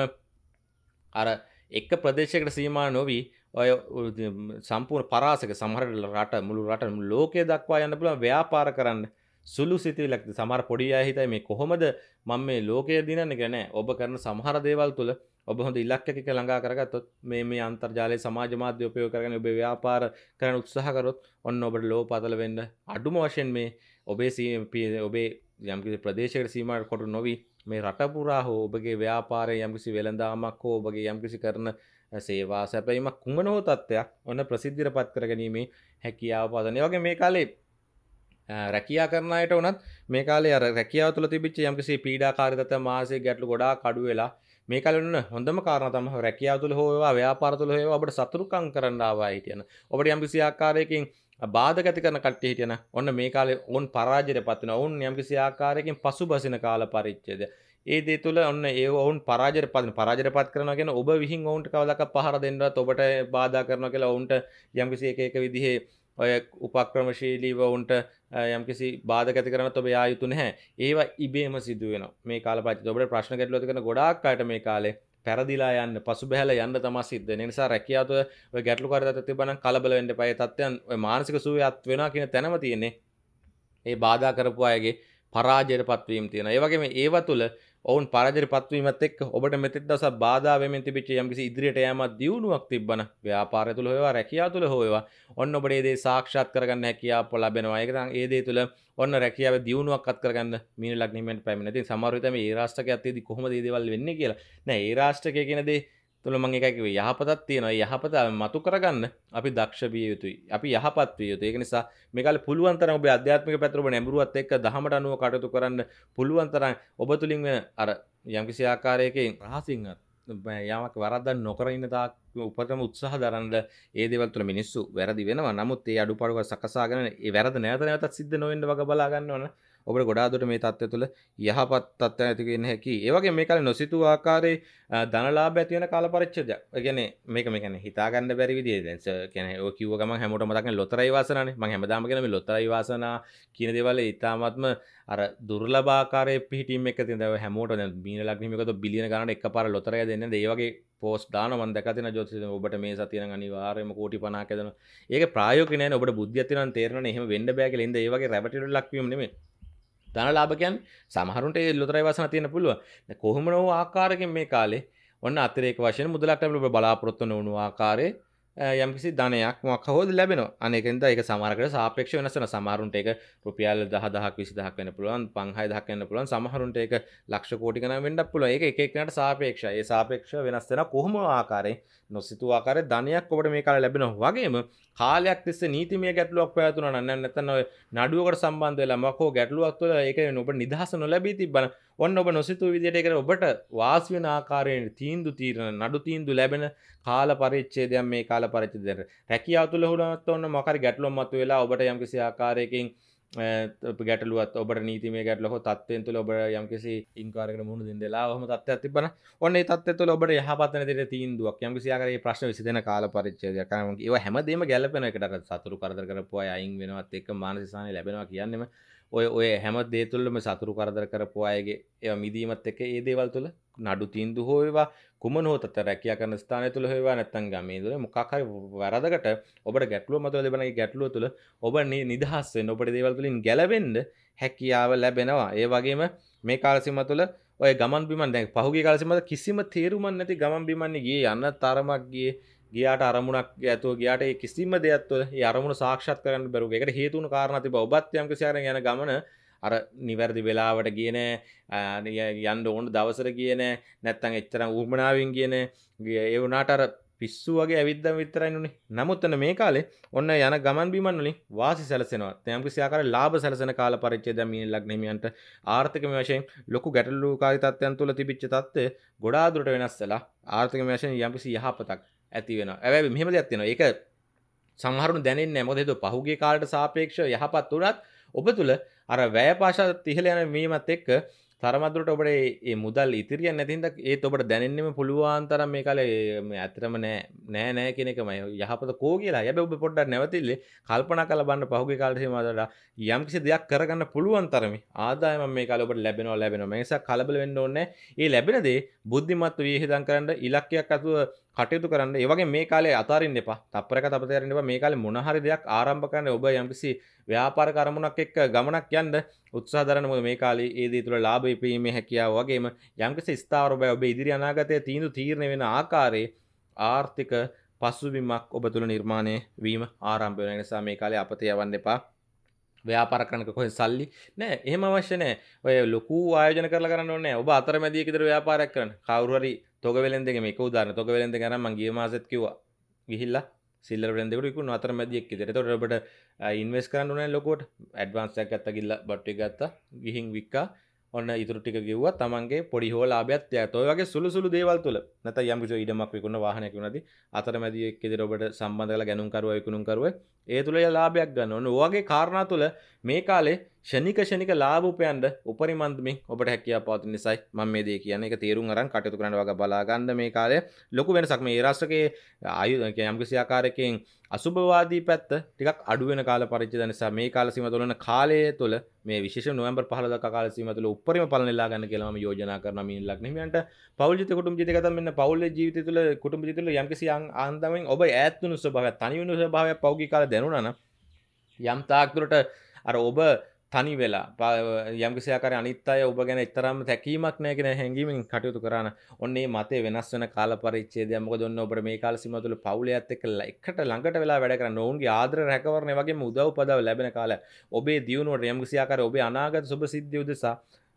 අර එක ප්‍රදේශයකට සීමා නොවි ඔය සම්පූර්ණ පරාසක සමහර රට මුළු ලෝකයේ දක්වා යන්න පුළුවන් ව්‍යාපාර කරන්න සුළු සිතිවිල්ලක් සමහර පොඩි අය හිතයි මේ කොහොමද මම මේ ලෝකය දිනන්නේ කියලා නෑ. ඔබ කරන සමහර දේවල් තුළ ඔබ හොඳ ඉලක්කයක ළඟා කරගත්තොත් මේ අන්තර්ජාලයේ සමාජ මාධ්‍ය උපයෝග කරගෙන ඔබේ ව්‍යාපාර කරන්න උත්සාහ කරොත් ඔන්න ඔබට ලෝපතල වෙන්න අඩුම වශයෙන් මේ ඔබේ යම්කිසි ප්‍රදේශයකට සීමාවට කොට නොවි මේ රට පුරා හෝ ඔබගේ ව්‍යාපාරයේ යම්කිසි වෙළඳාමක් හෝ ඔබගේ යම්කිසි කරන සේවා සැපයීමක් කුමන හෝ තත්ත්වයක් ඔන්න ප්‍රසිද්ධියටපත් කරගැනීමේ හැකියාව පවතින. ඒ වගේ මේ කාලේ රැකියා කරන අයට උනත් මේ කාලේ අර රැකියාව තුළ තිබිච්ච යම්කිසි පීඩාකාරී තත්ත්ව මානසික ගැටලු ගොඩාක් අඩු වෙලා මේ කාලේ උන හොඳම කාරණා තමයි රැකියාව තුළ හෝ වේවා ව්‍යාපාර තුළ හෝ වේවා ඔබට සතුරුකම් කරන්න ආවා හිටියන. ඔබට යම්කිසි ආකාරයකින් බාධක ඇති කරන කට්ටිය හිටියන ඔන්න මේ කාලේ ඔවුන් පරාජයටපත් වෙනවා. ඔවුන් යම්කිසි ආකාරයකින් පසුබසින කාල පරිච්ඡේදය. ඒ දේ තුළ ඔන්න ඒ ඔවුන් පරාජයටපත් කරනවා කියන්නේ ඔබ විහිං ඔවුන්ට කවදාක පහර දෙන්නවත් ඔබට බාධා කරනවා කියලා ඔවුන්ට යම්කිසි එක විදිහේ ඔය උපක්‍රමශීලීව ඔවුන්ට යම්කිසි බාධක ඇති කරනත් ඔබ යා යුතු නැහැ. ඒවා ඉබේම සිදු වෙනවා. මේ කාල පරිච්ඡේදය ඔබට ප්‍රශ්න ගැටලු ඇති කරන ගොඩාක් අයට මේ කාලේ පැරදිලා යන්න පසුබැහැලා යන්න තමයි සිද්ධ වෙන්නේ. ඒ නිසා රැකියාව තුළ ඔය ගැටලුකාරී තත්ත්වයක් තිබ්බනම් කලබල වෙන්න එපා. ඒ තත්ත්වයන් ඔය මානසික සුවයත් වෙනවා කියන තැනම තියෙන්නේ. ඒ බාධා කරපු අයගේ පරාජයටපත් වීම තියෙනවා. ඒ වගේම ඒව තුළ ඔවුන් පරාජයටපත් වීමත් එක්ක ඔබට මෙතෙක් දවසක් බාධා වෙමින් තිබිච්ච යම්කිසි ඉදිරියට යෑමක් දියුණුවක් තිබ්බන ව්‍යාපාරය තුළ හොයවා රැකියාව තුළ හොයවා ඔන්න ඔබට ඒ දේ සාක්ෂාත් කරගන්න හැකියාව ලැබෙනවා. ඒක නම් ඒ දේ තුළ ඔන්න රැකියාවේ දියුණුවක් අත් කරගන්න මීන ලග්න හිමියන්ට පැමිණෙන. ඉතින් සමහර විට මේ රාෂ්ට්‍රකයක් තියදී කොහොමද මේ දේවල් වෙන්නේ කියලා. නෑ ඒ රාෂ්ට්‍රකය කියන දේ තුළ මම එකයි කිව්වේ යහපතක් තියෙනවා. ඒ යහපත මතු කරගන්න අපි දක්ෂ විය යුතුයි. අපි යහපත් විය යුතුයි. ඒක නිසා මේ කාලේ පුළුවන් තරම් ඔබේ ආධ්‍යාත්මික පැත්තට ඔබ නැඹුරුවත් එක්ක දහමට අනුව කටයුතු කරන්න පුළුවන් තරම් ඔබ තුලින් වෙන අර යම්කිසි ආකාරයකින් රහසින් යමක් වරද්දක් නොකර ඉන්න තාක් උපතම උත්සාහ දරන්න ඒ දේවල් තුළ මිනිස්සු වැරදි වෙනවා. නමුත් ඒ අඩුපාඩු සකසාගෙන ඒ වැරද්ද නැවත නැවතත් සිද්ධ නොවෙන්න වග බලා ගන්නවනේ ඔබට ගොඩාක් දුරට මේ තත්ත්වය තුළ යහපත් තත්ත්වයක් ඇති වෙන්න හැකි. ඒ වගේම මේ කාලේ නොසිතූ ආකාරයේ ධනලාභ ඇති වෙන කාල පරිච්ඡේදයක්. ඒ කියන්නේ මේක මේ කියන්නේ හිතා ගන්න බැරි විදිහේ දැන් කියන්නේ ඔය කිව්ව ගමන් හැමෝටම මතක් වෙන ලොතරැයි වාසනානේ. මම හැමදාම කියන මේ ලොතරැයි වාසනා කියන දේවල් ඊටාත්ම අර දුර්ලභ ආකාරයේ පිහිටීම් එක තියෙන දැන් හැමෝටම දැන් මීන ලග්නෙ මේකද බිලියන ගණන් එකපාර ලොතරැයි දෙන්නේ නැද්ද? ඒ වගේ පෝස්ට් දානවා මම දැකලා තියෙනවා ජෝතිෂයෙන් ඔබට මේ සතිය නම් අනිවාර්යයෙන්ම කෝටි 50ක් ඇදෙනවා. ඒක ප්‍රායෝගික නෑනේ ඔබට බුද්ධියක් තියෙනවා නම් තේරෙනවනේ එහෙම වෙන්න බෑ කියලා. ඉතින් ඒ වගේ රැවටිලට ලක්වීම නෙමෙයි. ධනලාභ කියන්නේ සමහරුන්ට ඒ ලොතරැයි වාසනාව තියෙන්න පුළුවන්. දැන් කොහොම නෝ ආකාරයකින් මේ කාලේ ඔන්න අතිරේක වශයෙන් මුදලක් ලැබෙන ඔබ බලාපොරොත්තු වුණු ආකාරයේ යම්කිසි ධනයක් මොකක් හොද ලැබෙනවා. අනේකෙන්ද ඒක සමහරකට සාපේක්ෂව වෙනස් වෙනවා. සමහරුන්ට ඒක රුපියල් 10000ක් 20000ක් වෙන්න පුළුවන්, 5000ක් වෙන්න පුළුවන්. සමහරුන්ට ඒක ලක්ෂ කෝටි ගණන් වෙන්නත් පුළුවන්. ඒක එක එකනට සාපේක්ෂයි. ඒ සාපේක්ෂව වෙනස් වෙනවා. කොහොම ආකාරයෙන් නොසිතූ ආකාරයේ ධනයක් ඔබට මේ කාලේ ලැබෙනවා. වගේම කාලයක් තිස්සේ නීතිමය ගැටලුවක් පැවතුණා නම් නැත්නම් ඔය නඩුවකට සම්බන්ධ වෙලා මොකක් හෝ ගැටලුවක් තුළ ඒක ඔබ නිදහස නොලැබී තිබ්බන ඔන්න ඔබ නොසිතූ විදිහට ඒකට ඔබට වාසි වෙන ආකාරයෙන් තීන්දුව తీරන නඩු තීන්දුව ලැබෙන කාල පරිච්ඡේදයක් මේ කාල පරිච්ඡේදයට රැකියාව තුළ වුණත් ඔන්න මොකක් හරි ගැටලුවක් මතුවෙලා ඔබට යම්කිසි ආකාරයකින් ගැටලුවත් ඔබට නීතිමය ගැටලුවක් හෝ තත්ත්වයෙන් තුළ ඔබ යම්කිසි ඉන්ක්වයරියකට මුහුණ දෙන්න වෙලා ඔහම තත්ත්වයක් තිබ්බනම් ඔන්න ඒ තත්ත්වය තුළ ඔබට යහපත් වෙන දෙයට තීන්දුවක් යම්කිසි ආකාරයේ ප්‍රශ්න විසඳෙන කාල පරිච්ඡේදයක් කරනවා. ඒවා හැමදේම ගැළපෙන එකට අර සතුරු කරදර කරපු අය අයින් වෙනවත් එක්ක මානසික සාහනය ලැබෙනවා කියන්නේම ඔය හැම දේ තුළම සතුරු කරදර කරපු අයගේ ඒවා මිදීමත් එක්ක ඒ දේවල් තුළ නඩු තීන්දුව හෝ ඒවා කුමන හෝ තත්ත්ව රැකියා කරන ස්ථානය තුළ හේවා නැත්නම් ගමේ තුළ මොකක් හරි වරදකට ඔබට ගැටලුව මතුවලා තිබෙන ඒ ගැටලුව තුළ ඔබ නිදහස් වෙන්න ඔබට දේවල් තුළින් ගැලවෙන්න හැකියාව ලැබෙනවා. ඒ වගේම මේ කාල සීමාව තුළ ඔය ගමන් බිමන් දැන් පහුගිය කාල සීමාව කිසිම තේරුමක් නැති ගමන් බිමන්නේ ගියේ යන්න තරමක් ගියාට අරමුණක් ඇතුව ගියාට ඒ කිසිම දෙයක් තුළ ඒ අරමුණ සාක්ෂාත් කරගන්න බැරුව ඒකට හේතු වුණු කාරණා තිබ්බා. ඔබත් යම් කිසි ආකාරයෙන් යන ගමන අර නිවැරදි වෙලාවට ගියේ නෑ, යන්න ඕන දවසට ගියේ නෑ, නැත්තම් එච්චරම උවමනාවෙන් ගියේ නෑ. ඒ වුණාට අර පිස්සු වගේ ඇවිද්දම විතරයි නුනේ. නමුත් මේ කාලේ ඔන්න යන ගමන් බිමන් වලින් වාසි සැලසෙනවා. යම් කිසි ආකාරයෙන් ලාභ සැලසෙන කාල පරිච්ඡේදයක් මීන ලග්න හිමියන්ට ආර්ථිකමය වශයෙන් ලොකු ගැටලුකාරී තත්ත්වයන් තුළ තිබිච්ච තත්ත්වය ගොඩාක් දුරට වෙනස් වෙලා ආර්ථිකමය වශයෙන් යම් කිසි යහපතක් ඇති වෙනවා. හැබැයි මෙහෙම දෙයක් තියෙනවා. ඒක සමහරුන් දැනෙන්නේ නැහැ. මොකද හේතුව පහුගිය කාලයට සාපේක්ෂව යහපත් උනත් ඔබ තුල අර වැය පාෂා ඉහළ යන වීමත් එක්ක තරමක් දුරට ඔබට මේ මුදල් ඉතිරියක් නැති හින්දා ඒත් ඔබට දැනෙන්නෙම පුළුවන් තරම් මේ කාලේ මේ ඇත්තටම නෑ කියන එකමයි යහපත කෝ කියලා. හැබැයි ඔබ පොඩ්ඩක් නැවතිල්ලේ කල්පනා කරලා බලන්න පහුගිය කාලේ එහෙම වඩා යම්කිසි දෙයක් කරගන්න පුළුවන් තරමේ ආදායම මේ කාලේ ඔබට ලැබෙනවා. මේ නිසා කලබල වෙන්න ඕනේ නැහැ. මේ ලැබෙන දේ බුද්ධිමත්ව විහිදම් කරන්න ඉලක්කයක් අතුව කටයුතු කරන්න. ඒ වගේ මේ කාලේ අතාරින්න එපා. තප්පරයක තපතරින්න එපා. මේ කාලේ මොන හරි දෙයක් ආරම්භ කරන්න ඔබ යම්කිසි ව්‍යාපාර කර්මණක් එක්ක ගමනක් යන්න උත්සාහ දරන්න. මොකද මේ කාලේ ඒ දේ තුළ ලාභ ඉපීමේ හැකියාව වගේම යම්කිසි ස්ථාවර ඔබ ඉදිරි අනාගතයේ තීරණය වෙන ආකාරයේ ආර්ථික පසුබිමක් ඔබ තුළ නිර්මාණය වීම ආරම්භ වෙන නිසා මේ කාලේ අපතේ යවන්න එපා. ව්‍යාපාර කරනක කොහෙද සල්ලි නෑ, එහෙම අවශ්‍ය නෑ. ඔය ලොකු ආයෝජන කරලා කරන්න ඕනේ නෑ. ඔබ අතරමැදියක විතර ව්‍යාපාරයක් කරන්න. කවුරු හරි තොග වෙලෙන්දගේ මේක උදාහරණ තොග වෙලෙන්ද ගන්න මම ගිය මාසෙත් කිව්වා. ගිහිල්ලා සිල්ලර වෙලෙන්දෙකුට විකුණන අතරමැදියෙක් විතර. ඒතකොට ඔබට ඉන්වෙස්ට් කරන්න ඕනේ ලොකුවට. ඇඩ්වාන්ස් එකක් ගත්තා ගිහලා බට් එක ගත්තා. ගිහින් වික්කා. ඔන්න ඉතුරු ටික ගෙව්වා. තමන්ගේ පොඩි හෝ ලාභයක් තියාගත්ත. ඔය වගේ සුළු සුළු දේවල් තුල නැත්නම් යම් කිසි ඉඩමක් විකුණන වාහනයක් විකුණනදී අතරමැදියෙක් විතර ඔබට සම්බන්ධ කරලා ගැනුම් කරුවා විකුණුම් කරුවා ඒ තුල ලාභයක් ගන්න ඕන. ඔය වගේ කාරණා තුල මේ කාලේ ෂණික ලාභ උපයන්න උපරිමන්දමින් ඔබට හැකියාව පවතින නිසායි මම මේ දේ කියන්නේ. ඒක තේරුම් අරන් කටයුතු කරන්න වගේ බලා ගන්න මේ කාලේ ලොකු වෙනසක් මේ රාष्ट्रකේ යම් කිසි ආකාරයකින් අසුභවාදී පැත්ත ටිකක් අඩු වෙන කාල පරිච්ඡේද නිසා මේ කාල සීමාව තුළ කාලය තුළ මේ විශේෂ නොවැම්බර් 15 දක්වා කාල සීමාව තුළ උපරිම ඵල නෙලා ගන්න කියලා මම යෝජනා කරනවා මීන ලග්න හිමියන්ට. පෞල් ජීවිත කුටුම්බ ජීවිත ගත මෙන්න පෞල් ජීවිතය තුළ කුටුම්බ ජීවිතය තුළ යම් කිසි ආන්දමෙන් ඔබ ඈත් වුණු ස්වභාවයක් තනි වුණු ස්වභාවයක් පෞගී කාලේ දැනුණා නම් යම් තාක් දුරට අර ඔබ තනි වෙලා යම් කිසි ආකාරයේ අනිත් අය ඔබ ගැන එතරම් තැකීමක් නැහැ කියන හැඟීමෙන් කටයුතු කරාන. ඔන්න මේ මතේ වෙනස් වෙන කාල පරිච්ඡේදය. මොකද ඔන්න ඔබට මේ කාල සීමාව තුළ පවුලයත් එක්ක එකට ළඟට වෙලා වැඩ කරන්න ඔවුන්ගේ ආදර රැකවරණය වගේම උදව් උපදව ලැබෙන කාලයක්. ඔබේ දියුණුවට යම් කිසි ආකාරයේ ඔබේ අනාගත සුබ සිද්ධිය උදෙසා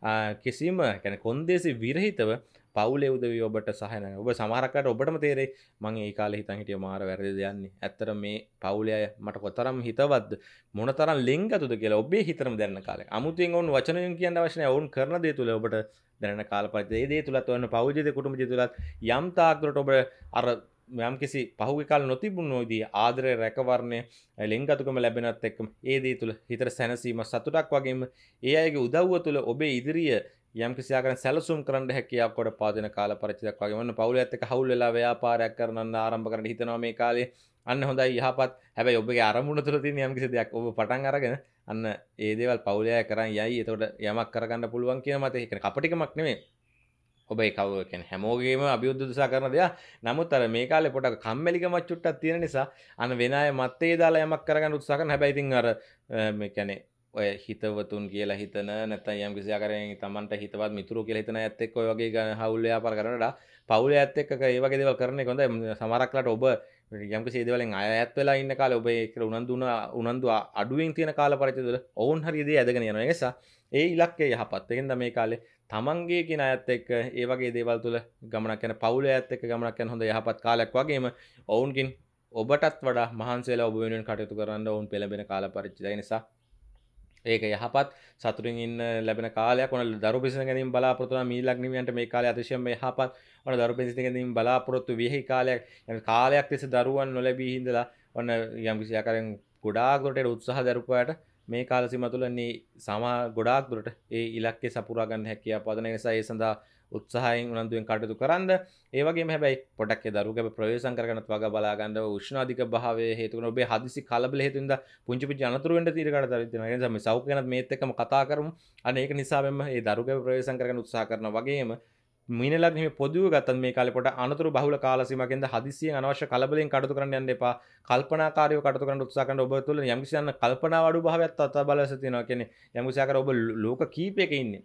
කිසිම කියන්නේ කොන්දේසි විරහිතව පවුලේ උදවිය ඔබට සහාය නැහැ. ඔබ සමහරක් අයට ඔබටම තේරෙයි මම ඒ කාලේ හිතන් හිටිය මාර වැරදිද යන්නේ. ඇත්තට මේ පවුලේ අය මට කොතරම් හිතවත්ද මොනතරම් ලෙන්ගතුද කියලා ඔබේ හිතරම දැනන කාලයක්. අමුතුවෙන් ඔවුන් වචනෙන් කියන්න අවශ්‍ය නැහැ. ඔවුන් කරන දේ තුල ඔබට දැනෙන කාල පරිච්ඡේදය. ඒ දේ තුලත් ඔන්න පවුල් ජීවිතේ කුටුම්බ ජීවිතේ තුලත් යම් තාක් දුරට ඔබ අර යම් කිසි පහුගිය කාලේ නොතිබුණු විදිහේ ආදරය රැකවරණය ලෙන්ගතුකම ලැබෙනත් එක්කම ඒ දේ තුල හිතට සැනසීම සතුටක් වගේම ඒ අයගේ උදව්ව තුල ඔබේ ඉදිරිය යම් කිසි ආකාරයෙන් සැලසුම් කරන්න හැකියාවක් කොට පාදින කාල පරිච්ඡේදයක් වගේ මොන පවුලත් එක්ක හවුල් වෙලා ව්‍යාපාරයක් කරන්න ආරම්භ කරන්න හිතනවා මේ කාලේ අන්න හොඳයි යහපත් හැබැයි ඔබගේ අරමුණ තුල තියෙන යම් කිසි දෙයක් ඔබ පටන් අරගෙන අන්න ඒ දේවල් පවුලේ අය කරන් යයි එතකොට යමක් කරගන්න පුළුවන් කියන මතේ ඒක කපටිකමක් නෙමෙයි ඔබ ඒ කව කියන්නේ හැමෝගේම අභියුද්ධ උදෙසා කරන දෙයක්. නමුත් අර මේ කාලේ පොඩක් කම්මැලිකමක් චුට්ටක් තියෙන නිසා අන වෙන අය මත්තේ දාලා යමක් කරගන්න උත්සාහ කරන හැබැයි ඉතින් අර මේ කියන්නේ ඔය හිතවතුන් කියලා හිතන නැත්නම් යම් කිසි ආකාරයෙන් Tamanට හිතවත් මිතුරෝ කියලා හිතන අයත් එක්ක ඔය වගේ හවුල් ව්‍යාපාර කරනකොට පවුලේ අයත් එක්ක ඒ වගේ දේවල් කරන එක හොඳයි. සමහරක්ලාට ඔබ යම් කිසි දේවල්ෙන් අයත් වෙලා ඉන්න කාලේ ඔබ ඒක උනන්දු අඩුවෙන් තියෙන කාල පරිච්ඡේදවල ඔවුන් හරිය දේ ඇදගෙන යනවා. ඒ නිසා ඒ ඉලක්කය යහපත්. ඒකෙන්ද මේ කාලේ තමන්ගේ කියන අයත් එක්ක ඒ වගේ දේවල් තුළ ගමනක් යන පවුලේ අයත් එක්ක ගමනක් යන හොඳ යහපත් කාලයක් වගේම ඔවුන්කින් ඔබටත් වඩා මහන්සි වෙලා ඔබ වෙනුවෙන් කටයුතු කරන්න ඔවුන් පෙළඹෙන කාල පරිච්ඡේදය නිසා ඒක යහපත් සතුටින් ඉන්න ලැබෙන කාලයක්. ඔන්න දරු පිසින ගැනීම බලාපොරොත්තු වන මීලක් නිවියන්ට මේ කාලය අතිශයින්ම යහපත්. ඔන්න දරු පිසින ගැනීම බලාපොරොත්තු විහි කාලයක්. يعني කාලයක් තිස්සේ දරුවන් නොලැබී හිඳලා ඔන්න යම් කිසි ආකාරයෙන් ගොඩාක් දුරට උත්සාහ දරුවාට මේ කාල සීමාව තුළ ගොඩාක් දුරට ඒ ඉලක්කය සපුරා ගන්න හැකියාව පදන නිසා ඒ සඳහා උත්සාහයෙන් උනන්දුවෙන් කටයුතු කරන්න. ඒ වගේම හැබැයි පොඩක් ඒ දරුවගේ ප්‍රවේශම් කරගන්නත් වග බලා ගන්න උෂ්ණ අධික භාවය හේතු කරන ඔබේ හදිසි කලබල හේතුවෙන්ද පුංචි පුංචි අනතුරු වෙන්න తీර කාට තියෙනවා. ඒ නිසා මේ සෞඛ්‍ය ගැනත් මේත් එක්කම කතා කරමු. අනේ ඒක නිසාවෙන්ම ඒ දරුවගේ ප්‍රවේශම් කරගන්න උත්සාහ කරනවා වගේම මීන ලග්නෙ පොදුව ගත්තත් මේ කාලේ පොඩ අනතුරු බහුල කාල සීමාවකින්ද හදිසියෙන් අනවශ්‍ය කලබලෙන් කටයුතු කරන්න යන්න එපා. කල්පනාකාරීව කටයුතු කරන්න උත්සාහ කරන ඔබ තුළ යම්කිසි යන කල්පනා අඩු භාවයක් තත්බලස තියෙනවා. කියන්නේ යම්කිසි ආකාර ඔබ ලෝක කීපයක ඉන්නේ.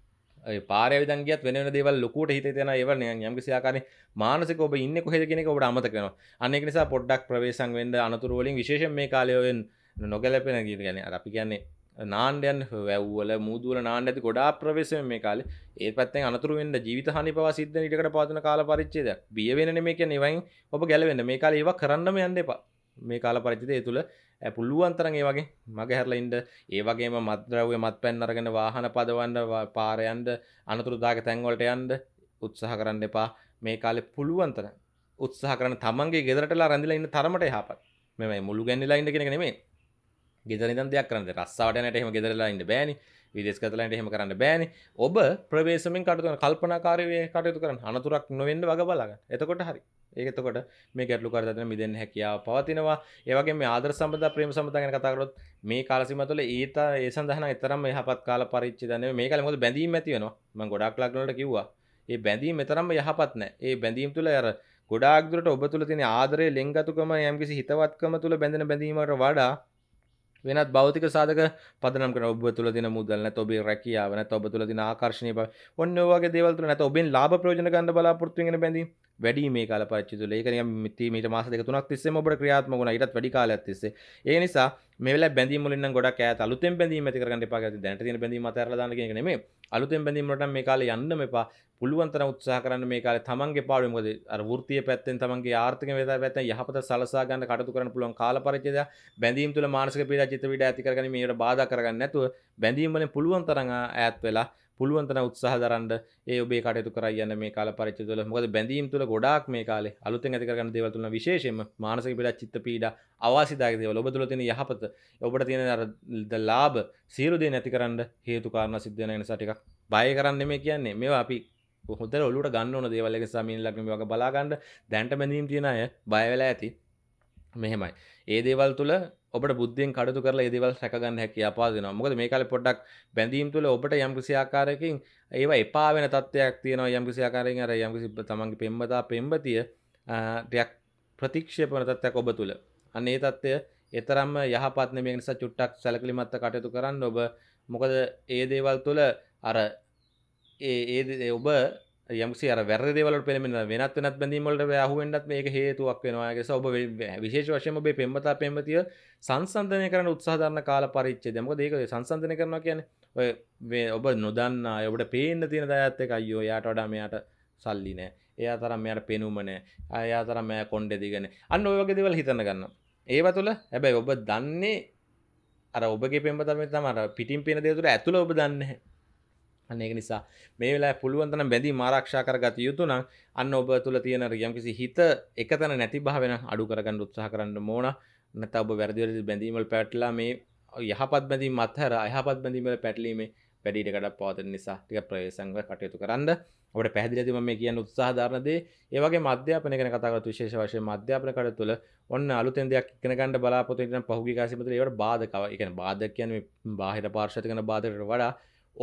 ඒ පාරේ විදන් ගියත් වෙන වෙන දේවල් ලොකුවට හිතේ තියෙනවා. ඒවල් නිකන් යම්කිසි ආකාරයෙන් මානසික ඔබ ඉන්නේ කොහෙද කියන එක ඔබට අමතක වෙනවා. අන්න ඒක නිසා පොඩ්ඩක් ප්‍රවේශම් වෙන්න අනතුරු වලින් විශේෂයෙන් මේ කාලේ ඔය නොගැලපෙන කියන්නේ අර අපි කියන්නේ නාන්න යන වැව්වල මූදුවල නාන්න ඇති ගොඩාක් ප්‍රවේශයෙන් මේ කාලේ ඒ පැත්තෙන් අනතුරු වෙන්න ජීවිත හානි පවා සිද්ධ වෙන ඊටකට පවතින කාල පරිච්ඡේදයක්. බිය වෙන නෙමෙයි කියන්නේ ඒවයින් ඔබ ගැලවෙන්න. මේ කාලේ ඒවා කරන්නම යන්න එපා. මේ කාල පරිච්ඡේදය ඒ තුල පුළුවන් තරම් ඒ වගේ මග හැරලා ඉන්න. ඒ වගේම මත්ද්‍රව්‍ය මත්පැන් අරගෙන වාහන පදවන්න පාර යන්න අනතුරුදායක තැන් වලට යන්න උත්සාහ කරන්න එපා. මේ කාලේ පුළුවන් තරම් උත්සාහ කරන තමන්ගේ ගෙදරටලා රැඳිලා ඉන්න තරමට යහපත්. මේ මුළු ගැන්නිලා ඉන්න කියන එක නෙමෙයි. ගෙදර ඉඳන් දෙයක් කරන්න. රස්සාවට යනට එහෙම ගෙදරලා ඉන්න බෑනේ. විදේශගතලා ඉන්න එහෙම කරන්න බෑනේ. ඔබ ප්‍රවේශමෙන් කටයුතු කරන කල්පනාකාරීව කටයුතු කරන අනතුරක් නොවෙන්න වග බලා ගන්න. එතකොට හරි. එතකොට මේ ගැටලුකාරී තත්ත්වෙන් මිදෙන්න හැකියාව පවතිනවා. ඒ වගේම මේ ආදර සම්බන්ධතා ප්‍රේම සම්බන්ධතා ගැන කතා කරොත් මේ කාල සීමාව තුළ ඒ සඳහා නම් තරම් යහපත් කාල පරිච්ඡේදය නෙවෙයි. මේ කාලේ මොකද බැඳීම් ඇති වෙනවා. මම ගොඩාක් ලග්න වලට කිව්වා. ඒ බැඳීම් තරම්ම යහපත් නැහැ. ඒ බැඳීම් තුළ අර ගොඩාක් දුරට ඔබ තුළ තියෙන ආදරය, ලෙන්ගතුකම, යම්කිසි හිතවත්කම තුළ බැඳෙන බැඳීමකට වඩා වෙනත් භෞතික සාධක පදනම් කරන ඔබ තුළ තියෙන මුදල් නැත්නම් ඔබේ රැකියාව නැත්නම් ඔබ තුළ තියෙන ආකර්ෂණීය බව ඔන්න ඔය වගේ දේවල් තුළ නැත්නම් ඔබෙන් ලාභ ප්‍රයෝජන ගන්න බලාපොරොත්තු වෙන බැඳීම් වැඩි මේ කාල පරිච්ඡේදය තුළ. ඒක නිකන් මීට මාස දෙක තුනක් තිස්සේම ඔබට ක්‍රියාත්මක වුණා. ඊටත් වැඩි කාලයක් තිස්සේ. ඒ නිසා මේ වෙලාවේ බැඳීම් වලින් නම් ගොඩක් ඈත අලුතෙන් බැඳීම් ඇති කරගන්න එපා කියලා. දැනට තියෙන බැඳීම් අතහැරලා දාන්න කියන එක නෙමෙයි. අලුතෙන් බැඳීම් වලට නම් මේ කාලේ යන්නම එපා. පුළුවන් තරම් උත්සාහ කරන්න මේ කාලේ තමන්ගේ පාඩුවේ මොකද අර වෘත්තීය පැත්තෙන් තමන්ගේ ආර්ථික පැත්තෙන් යහපත සලසා ගන්න කටයුතු කරන්න පුළුවන් කාල පරිච්ඡේදය. බැඳීම් තුළ මානසික පීඩා චිත්ත පීඩා ඇති කරගන්න මේකට බාධා කරගන්න නැතුව බැඳීම් වලින් පුළුවන් තරම් ඈත් වෙලා පුළුවන් තරම් උත්සාහ දරන්න ඒ ඔබේ කටයුතු කරා යන්න මේ කාල පරිච්ඡේදය තුළ. මොකද බැඳීම් තුළ ගොඩාක් මේ කාලේ අලුතෙන් ඇති කරගන්න දේවල් තුළ විශේෂයෙන්ම මානසික පීඩා චිත්ත පීඩා අවාසිදායක දේවල් ඔබ තුළ තියෙන යහපත ඔබට තියෙන අර ලාභ සියලු දේ නැති කරන්න හේතු කාරණා සිද්ධ වෙන නිසා ටිකක් බය කරන්න නෙමෙයි කියන්නේ. මේවා අපි හොඳට ඔලුවට ගන්න ඕන දේවල්. ඒක නිසා මීන ලග්න මේ වගේ බලා ගන්න දැනට බැඳීම් තියෙන අය බය වෙලා ඇති. මෙහෙමයි. ඒ දේවල් තුළ ඔබට බුද්ධියෙන් කටයුතු කරලා ඒ දේවල් රැක ගන්න හැකියාව පාදිනවා. මොකද මේ කාලේ පොඩ්ඩක් බැඳීම් තුළ ඔබට යම් කිසි ආකාරයකින් ඒවා එපා වෙන තත්ත්වයක් තියෙනවා. යම් කිසි ආකාරයකින් අර යම් කිසි තමන්ගේ පෙම්වතා පෙම්වතිය ටිකක් ප්‍රතික්ෂේප වෙන තත්ත්වයක් ඔබ තුළ. අන්න ඒ තත්ත්වය ඒතරම්ම යහපත් නෙමෙයි. නිසා චුට්ටක් සැලකිලිමත්ව කටයුතු කරන්න ඔබ. මොකද ඒ දේවල් තුළ අර ඔබ යම්කිසි අර වැරදි දේවල් වලට පෙළඹෙන වෙනත් බැඳීම් වලට අහු වෙන්නත් මේක හේතුවක් වෙනවා. ඒක නිසා ඔබ විශේෂ වශයෙන් ඔබේ පෙම්වතා පෙම්වතිය සංසන්දනය කරන්න උත්සාහ දරන කාල පරිච්ඡේදය. මොකද ඒක සංසන්දනය කරනවා කියන්නේ ඔය ඔබ නොදන්නා ඔබට පේන්න තියෙන දයත් එක අයියෝ එයාට වඩා මෙයාට සල්ලි නැහැ. එයා තරම් මෙයාට පෙනුම නැහැ. එයා තරම් මෙයා කොණ්ඩේ දිග නැහැ. අන්න ඔය වගේ දේවල් හිතන්න ගන්නවා. ඒව තුළ හැබැයි ඔබ දන්නේ අර ඔබගේ පෙම්වතා තමයි අර පිටින් පේන දේ තුළ ඇතුළ ඔබ දන්නේ නැහැ. අන්න ඒක නිසා මේ වෙලාවේ පුළුවන් තරම් බැඳීම් ආරක්ෂා කරගත යුතු නම් අන්න ඔබ තුල තියෙන යම්කිසි හිත එකතැන නැති භාවය අඩු කරගන්න උත්සාහ කරන්න ඕන. නැත්නම් ඔබ වැරදි බැඳීම් වල පැටලලා මේ යහපත් බැඳීම් අත්හැර අයහපත් බැඳීම් වල පැටලීමේ වැඩිට කඩක් පවතින නිසා ටික ප්‍රවේශංගව කටයුතු කරන්න. අපිට පැහැදිලිවද මම මේ කියන උත්සාහ දරන දේ. ඒ වගේම අධ්‍යාපනය ගැන කතා කරලා විශේෂ වශයෙන් අධ්‍යාපන කටයුතු තුළ ඔන්න අලුතෙන් දෙයක් ඉගෙන ගන්න බලාපොරොත්තු වෙන පහුගිය කාලෙම තුළ ඒවට බාධක. ඒ කියන්නේ බාධක කියන්නේ මේ බාහිර පාර්ශ්වයට කරන බාධකකට වඩා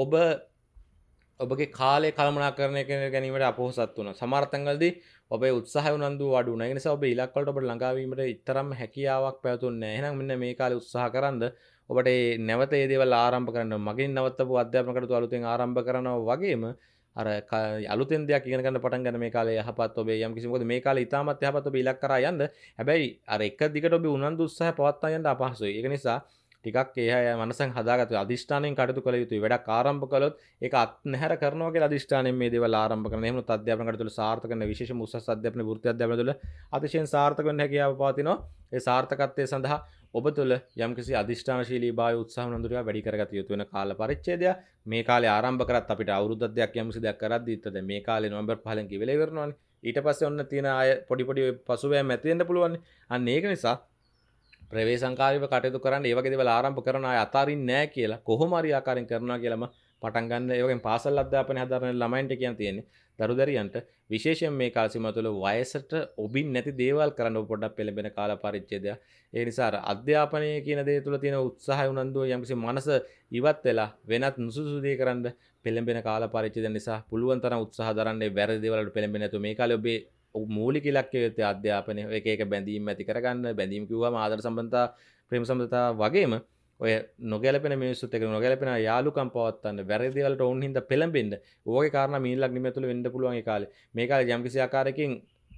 ඔබගේ කාලය කළමනාකරණය ගැනීමට අපොහසත් වුණා. සමහර තැන්වලදී ඔබේ උත්සාහය උනන්දුව අඩු වුණා. ඒ නිසා ඔබේ ඉලක්ක වලට ඔබට ළඟා වීමට තරම් හැකියාවක් පැවතුන්නේ නැහැ. එහෙනම් මෙන්න මේ කාලේ උත්සාහ කරන්ද ඔබට නැවත මේ දේවල් ආරම්භ කරන්න මගින් නවත්තපු අධ්‍යාපන කටයුතු අලුතෙන් ආරම්භ කරනවා වගේම අර අලුතෙන් දෙයක් ඉගෙන ගන්න පටන් ගන්න මේ කාලේ යහපත් ඔබේ යම් කිසි මොකද මේ කාලේ ඉතාමත් යහපත් ඔබේ ඉලක්ක කරා යන්න. හැබැයි අර එක දිගට ඔබේ උනන්දු උත්සාහය පවත්වා යන්න අපහසුයි. ඒක නිසා ටිකක් ඒ මනසෙන් හදාගත්තු අදිෂ්ඨානයෙන් කටයුතු කළ යුතුයි. වැඩක් ආරම්භ කළොත් ඒක අත්නැහැර කරනවා කියලා අදිෂ්ඨානයෙන් මේ දේවල් ආරම්භ කරන. එහෙම නැත්නම් අධ්‍යාපන කටයුතු වල සාර්ථක වෙන විශේෂම උසස් අධ්‍යාපන වෘත්ති අධ්‍යාපන වල අතිශයින් සාර්ථක වෙන්න හැකියාව පවතිනවා. ඒ සාර්ථකත්වයේ සඳහා ඔබ තුළ යම්කිසි අදිෂ්ඨානශීලී භාවය උත්සාහ උනන්දු ටික වැඩි කරගත යුතු වෙන කාල පරිච්ඡේදය. මේ කාලේ ආරම්භ කරත් අපිට අවුරුද්දක් දෙයක් යම්කිසි දෙයක් කරද්දිත් දැන් මේ කාලේ නොවැම්බර් 15 කිවිල ඉවරනවානේ. ඊට පස්සේ ඔන්න තියෙන ආය පොඩි පසුබෑම් ඇති වෙන්න පුළුවන්. අන්න ඒක නිසා ප්‍රවේශංකාරීව කටයුතු කරන්න ඒ වගේ දේවල් ආරම්භ කරන අය අතාරින්නේ නැහැ කියලා කොහොම හරි ආකාරයෙන් කරනවා කියලාම පටන් ගන්න. ඒ වගේම පාසල් අධ්‍යාපනය හදාරන ළමයින්ට කියන්න තියෙන්නේ දරුදරියන්ට විශේෂයෙන් මේ කාල සීමාව තුළ වයසට ඔබින් නැති දේවල් කරන්න ඔබ පොඩ්ඩක් පෙළඹෙන කාල පරිච්ඡේදය. ඒ නිසා අර අධ්‍යාපනය කියන දේ තුළ තියෙන උත්සාහය උනන්දුව යම්කිසි මනස ඉවත් වෙලා වෙනත් නුසුසු දේ කරන්න පෙළඹෙන කාල පරිච්ඡේදය නිසා පුළුවන් තරම් උත්සාහ දරන්නේ වැරදි දේවල් වලට පෙළඹෙන්නේ නැතුව මේ කාලේ ඔබේ මූලික ඉලක්කය වෙත අධ්‍යාපනය එක බැඳීම් ඇති කරගන්න. බැඳීම් කිව්වම ආදර සම්බන්ධතා ප්‍රේම සම්බන්ධතා වගේම ඔය නොගැලපෙන මිනිස්සුත් එක්ක නොගැලපෙන යාළුකම් පවත්වන්න වැරදි දේවල්ට ඕන් හින්දා පෙළඹෙන්න ඕගේ කාරණා මීනලක් නිමිය තුළ වෙන්න පුළුවන්. ඒ කාලේ මේ කාලේ යම්කිසි ආකාරයකින්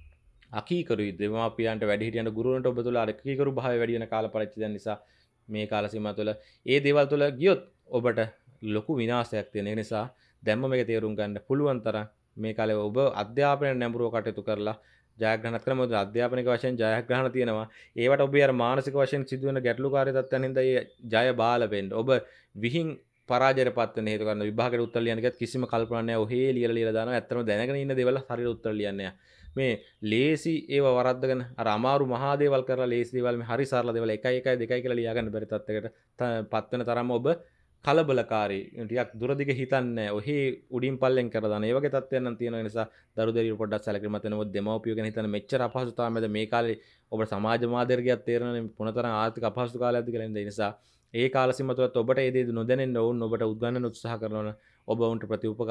අකීකරුයි දෙමාපියන්ට වැඩිහිටියන්ට ගුරුවරන්ට ඔබ තුළ අකීකරු භාවය වැඩි වෙන කාල පරිච්ඡේදයන් නිසා මේ කාල සීමාව තුළ ඒ දේවල් තුළ ගියොත් ඔබට ලොකු විනාශයක් තියෙන. ඒ නිසා දැම්ම මේක තේරුම් ගන්න පුළුවන් තරම් මේ කාලේ ඔබ අධ්‍යාපනයේ නැඹුරුව කටයුතු කරලා ජයග්‍රහණත් කරන මොකද අධ්‍යාපනික වශයෙන් ජයග්‍රහණ තියෙනවා. ඒවට ඔබේ අර මානසික වශයෙන් සිදුවෙන ගැටලුකාරී තත්ත්වයන් හින්දා ඒ ජය බාල වෙන්න ඔබ විහිං පරාජයටපත් වෙන හේතු කරන විභාගයට උත්තර ලියන්න ගියත් කිසිම කල්පනාවක් නැහැ. ඔහේ ලියලා දානවා. ඇත්තටම දැනගෙන ඉන්න දේවල් හරියට උත්තර ලියන්නේ නැහැ. මේ ලේසි ඒව වරද්දගෙන අර අමාරු මහා දේවල් කරලා ලේසි දේවල් මේ හරි සරල දේවල් 1 1 2 කියලා ලියා ගන්න බැරි තත්යකට පත් වෙන තරම ඔබ කලබලකාරී ටිකක් දුරදිග හිතන්නේ ඔහි උඩින් පල්ලෙන් කරලා දාන ඒ වගේ තත්ත්වයන් නම් තියෙන නිසා දරුදරිය පොඩ්ඩක් සැලකිලිමත් වෙනවා. දෙමව්පියෝ ගැන හිතන මෙච්චර අපහසුතාවය මැද මේ කාලේ ඔබට සමාජ මාධ්‍යර්ගයක් තේරෙනනේ මොනතරම් ආර්ථික අපහසු කාලයක්ද කියලා නේද. ඒ නිසා ඒ කාල සීමාවලත් ඔබට ඒ දේ නොදැනෙන්න ඕන ඔබට උද්ගන්නන උත්සාහ කරනවා. ඔබ වුන්ට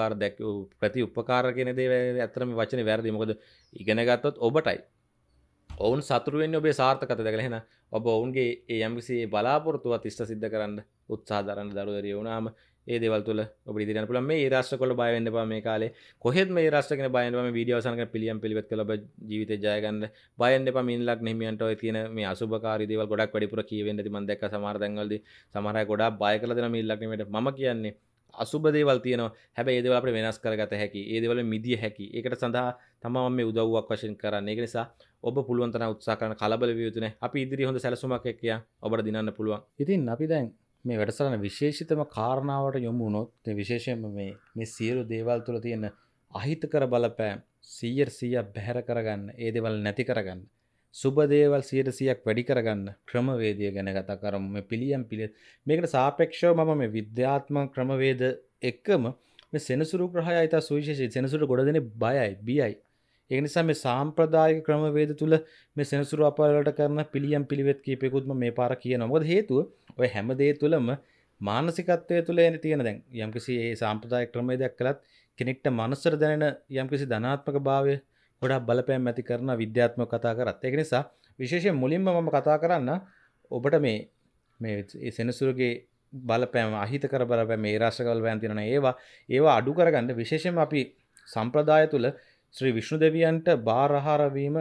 ප්‍රතිඋපකාර කියන දේ ඇත්තටම මේ වචනේ වැරදි. මොකද ඉගෙන ගත්තොත් ඔබටයි ඔවුන් සතුරු වෙන්නේ ඔබේ සාර්ථකත්වය දැකලා. එහෙනම් ඔබ ඔවුන්ගේ ඒ යම්කිසි බලාපොරොත්තුවත් ඉෂ්ට සිද්ධ කරන්න උත්සාහ දරන්න දරුදරිය වුණාම ඒ දේවල් තුළ ඔබට ඉදිරියට යන්න පුළුවන්. මේ රාෂ්ට්‍රවල බය වෙන්න එපා මේ කාලේ. කොහෙත් මේ රාෂ්ට්‍ර ගැන බය වෙන්න එපා. මේ වීඩියෝ අවසන් කරන පිළියම් පිළිවෙත් කළා ඔබ ජීවිතේ ජය ගන්න. බය වෙන්න එපා. මිනිලක් නෙහිමියන්ට ඔය තියෙන මේ අසුබකාරී දේවල් ගොඩක් වැඩිපුර කියවෙන්න ඇති. මම දැක්ක සමහර තැන්වලදී සමහර අය ගොඩාක් බය කරලා දෙන මිනිලක් නෙමෙයි. මම කියන්නේ අසුබ දේවල් තියෙනවා. හැබැයි ඒ දේවල් අපිට වෙනස් කරගත හැකි. ඒ දේවල් මිදිය හැකි. ඒකට සඳහා තමයි මම මේ උදව්වක් වශයෙන් කරන්නේ. ඒක නිසා ඔබ පුළුවන් තරම් උත්සාහ කරන කලබල විය යුතු නැහැ. අපි ඉදිරිය හොඳ සැලසුමක් එක්ක ඔබට දිනන්න පුළුවන්. ඉතින් අපි දැන් මේ වැඩසටහන විශේෂිතම කාරණාවට යොමු වුණොත් විශේෂයෙන්ම මේ සියලු දේවල් තුළ තියෙන අහිතකර බලපෑම් 100% බැහැර කරගන්න, ඒ දේවල් නැති කරගන්න, සුබ දේවල් 100%ක් වැඩි කරගන්න ක්‍රමවේදය ගැන කතා කරමු. මේ පිළියම් පිළිවෙත් මේකට සාපේක්ෂව මම මේ විද්‍යාත්මක ක්‍රමවේද එක්කම මේ සෙනසුරු ග්‍රහය අයිත සුවිශේෂී සෙනසුරු ගොඩ දෙන්නේ බයයි, බියයි. ඒ නිසා මේ සාම්ප්‍රදායික ක්‍රමවේද තුල මේ සෙනසුරු අපවලට කරන පිළියම් පිළිවෙත් කීපයකුත් මම මේ පාර කියනවා. මොකද හේතුව ඔය හැම දේ තුලම මානසිකත්වයේ තුල එන තියෙන දැන් යම්කිසි ඒ සාම්ප්‍රදායික ක්‍රමවේදයක් කළත් කෙනෙක්ට මනසට දැනෙන යම්කිසි ධනාත්මක භාවය ගොඩක් බලපෑම් ඇති කරන විද්‍යාත්මක කතා කරත්. ඒක නිසා විශේෂයෙන් මුලින්ම මම කතා කරන්න ඔබට මේ සෙනසුරුගේ බලපෑම අහිතකර බලපෑම මේ රාශිකවල වෑන් තියෙනවා. ඒවා අඩු කරගන්න විශේෂයෙන්ම අපි සම්ප්‍රදාය තුල ශ්‍රී විෂ්ණු දෙවියන්ට බාරහාර වීම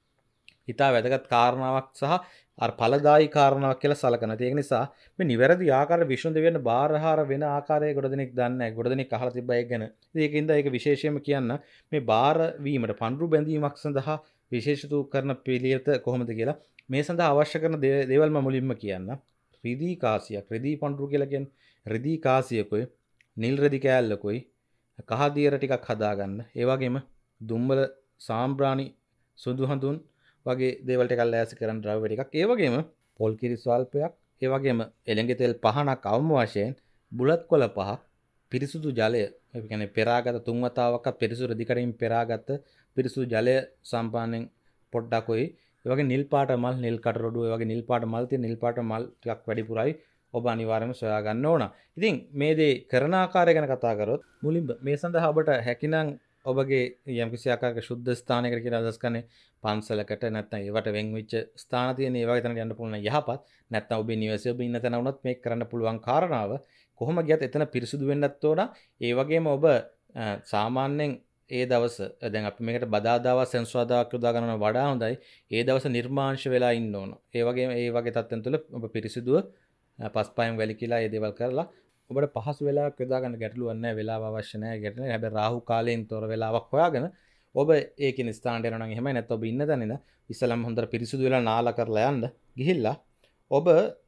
ඉතා වැදගත් කාරණාවක් සහ අර ඵලදායී කාරණාවක් කියලා සලකනවා. ඒක නිසා මේ නිවැරදි ආකාරයට විෂ්ණු දෙවියන්ට බාරහාර වෙන ආකාරය ගොඩදෙනෙක් දන්නේ නැහැ. ගොඩදෙනෙක් අහලා තිබ්බා ඒක ගැන. ඒකින්ද ඒක විශේෂයෙන්ම කියන්න මේ බාර වීමට පඳුරු බැඳීමක් සඳහා විශේෂිත කරන පිළිවෙත කොහොමද කියලා මේ සඳහා අවශ්‍ය කරන දේවල් මම මුලින්ම කියන්න. රිදී කාසියක්, රිදී පඳුරු කියලා කියන්නේ රිදී කාසියකුයි, නිල් රෙදි කෑල්ලකුයි, කහදියර ටිකක් හදාගන්න. ඒ වගේම දුම්බල සාම්බ්‍රාණි සුදු හඳුන් වගේ දේවල් ටිකක් ලෑස්ති කරන් ද්‍රව්‍ය ටිකක්. ඒ වගේම පොල් කිරි ස්වල්පයක්. ඒ වගේම එළඟ තෙල් පහනක් අවම වශයෙන් බුලත් කොළ පහක් පිරිසුදු ජලය ඒ කියන්නේ පෙරාගත තුන් වතාවක්වත් පිරිසුදු රෙදි පෙරාගත පිරිසුදු ජලය සම්පාදයෙන් පොඩ්ඩක් ඔයි ඒ වගේ නිල් පාට මල් නිල් කටරොඩු ඒ වගේ නිල් පාට මල් තියෙන නිල් පාට මල් ටිකක් වැඩිපුරයි ඔබ අනිවාර්යයෙන්ම සොයා ගන්න ඕන. ඉතින් මේ දේ කරන ආකාරය ගැන කතා කරොත් මුලින්ම මේ සඳහා ඔබට හැකිනම් ඔබගේ යම්කිසි ආකාරයක ශුද්ධ ස්ථානයකට කියලා අදහස් කරන්නේ පන්සලකට නැත්නම් ඒවට වෙන් වෙච්ච ස්ථාන තියෙන ඒ වගේ තැනකට යන්න පුළුවන් යහපත්. නැත්නම් ඔබේ නිවසේ ඔබ ඉන්න තැන වුණත් මේක කරන්න පුළුවන් කාරණාව කොහොම ගියත් එතන පිරිසුදු වෙන්නත් ඕන. ඒ වගේම ඔබ සාමාන්‍යයෙන් ඒ දවස දැන් අපි මේකට බදාදාවා සෙන්සුරාදාවක් යොදා ගන්නවා වඩා හොඳයි. ඒ දවස නිර්මාංශ වෙලා ඉන්න ඕන. ඒ වගේම ඒ වගේ තත්ත්වෙන් තුළ ඔබ පිරිසිදුව පස්පයන් වැලිකිලා ඒ දේවල් කරලා ඔබට පහසු වෙලාවක් යොදා ගන්න ගැටලුවක් නැහැ. වෙලාව අවශ්‍ය නැහැ. ගැටලුවක් නැහැ. හැබැයි රාහු කාලයෙන් තොර වෙලාවක් හොයාගෙන ඔබ ඒකින ස්ථානට යනවා නම් එහෙමයි නැත්නම් ඔබ ඉන්න තැන ඉඳන් ඉස්සලම් හොඳට පිරිසිදු වෙලා නාලා කරලා යන්න ගිහිල්ලා ඔබ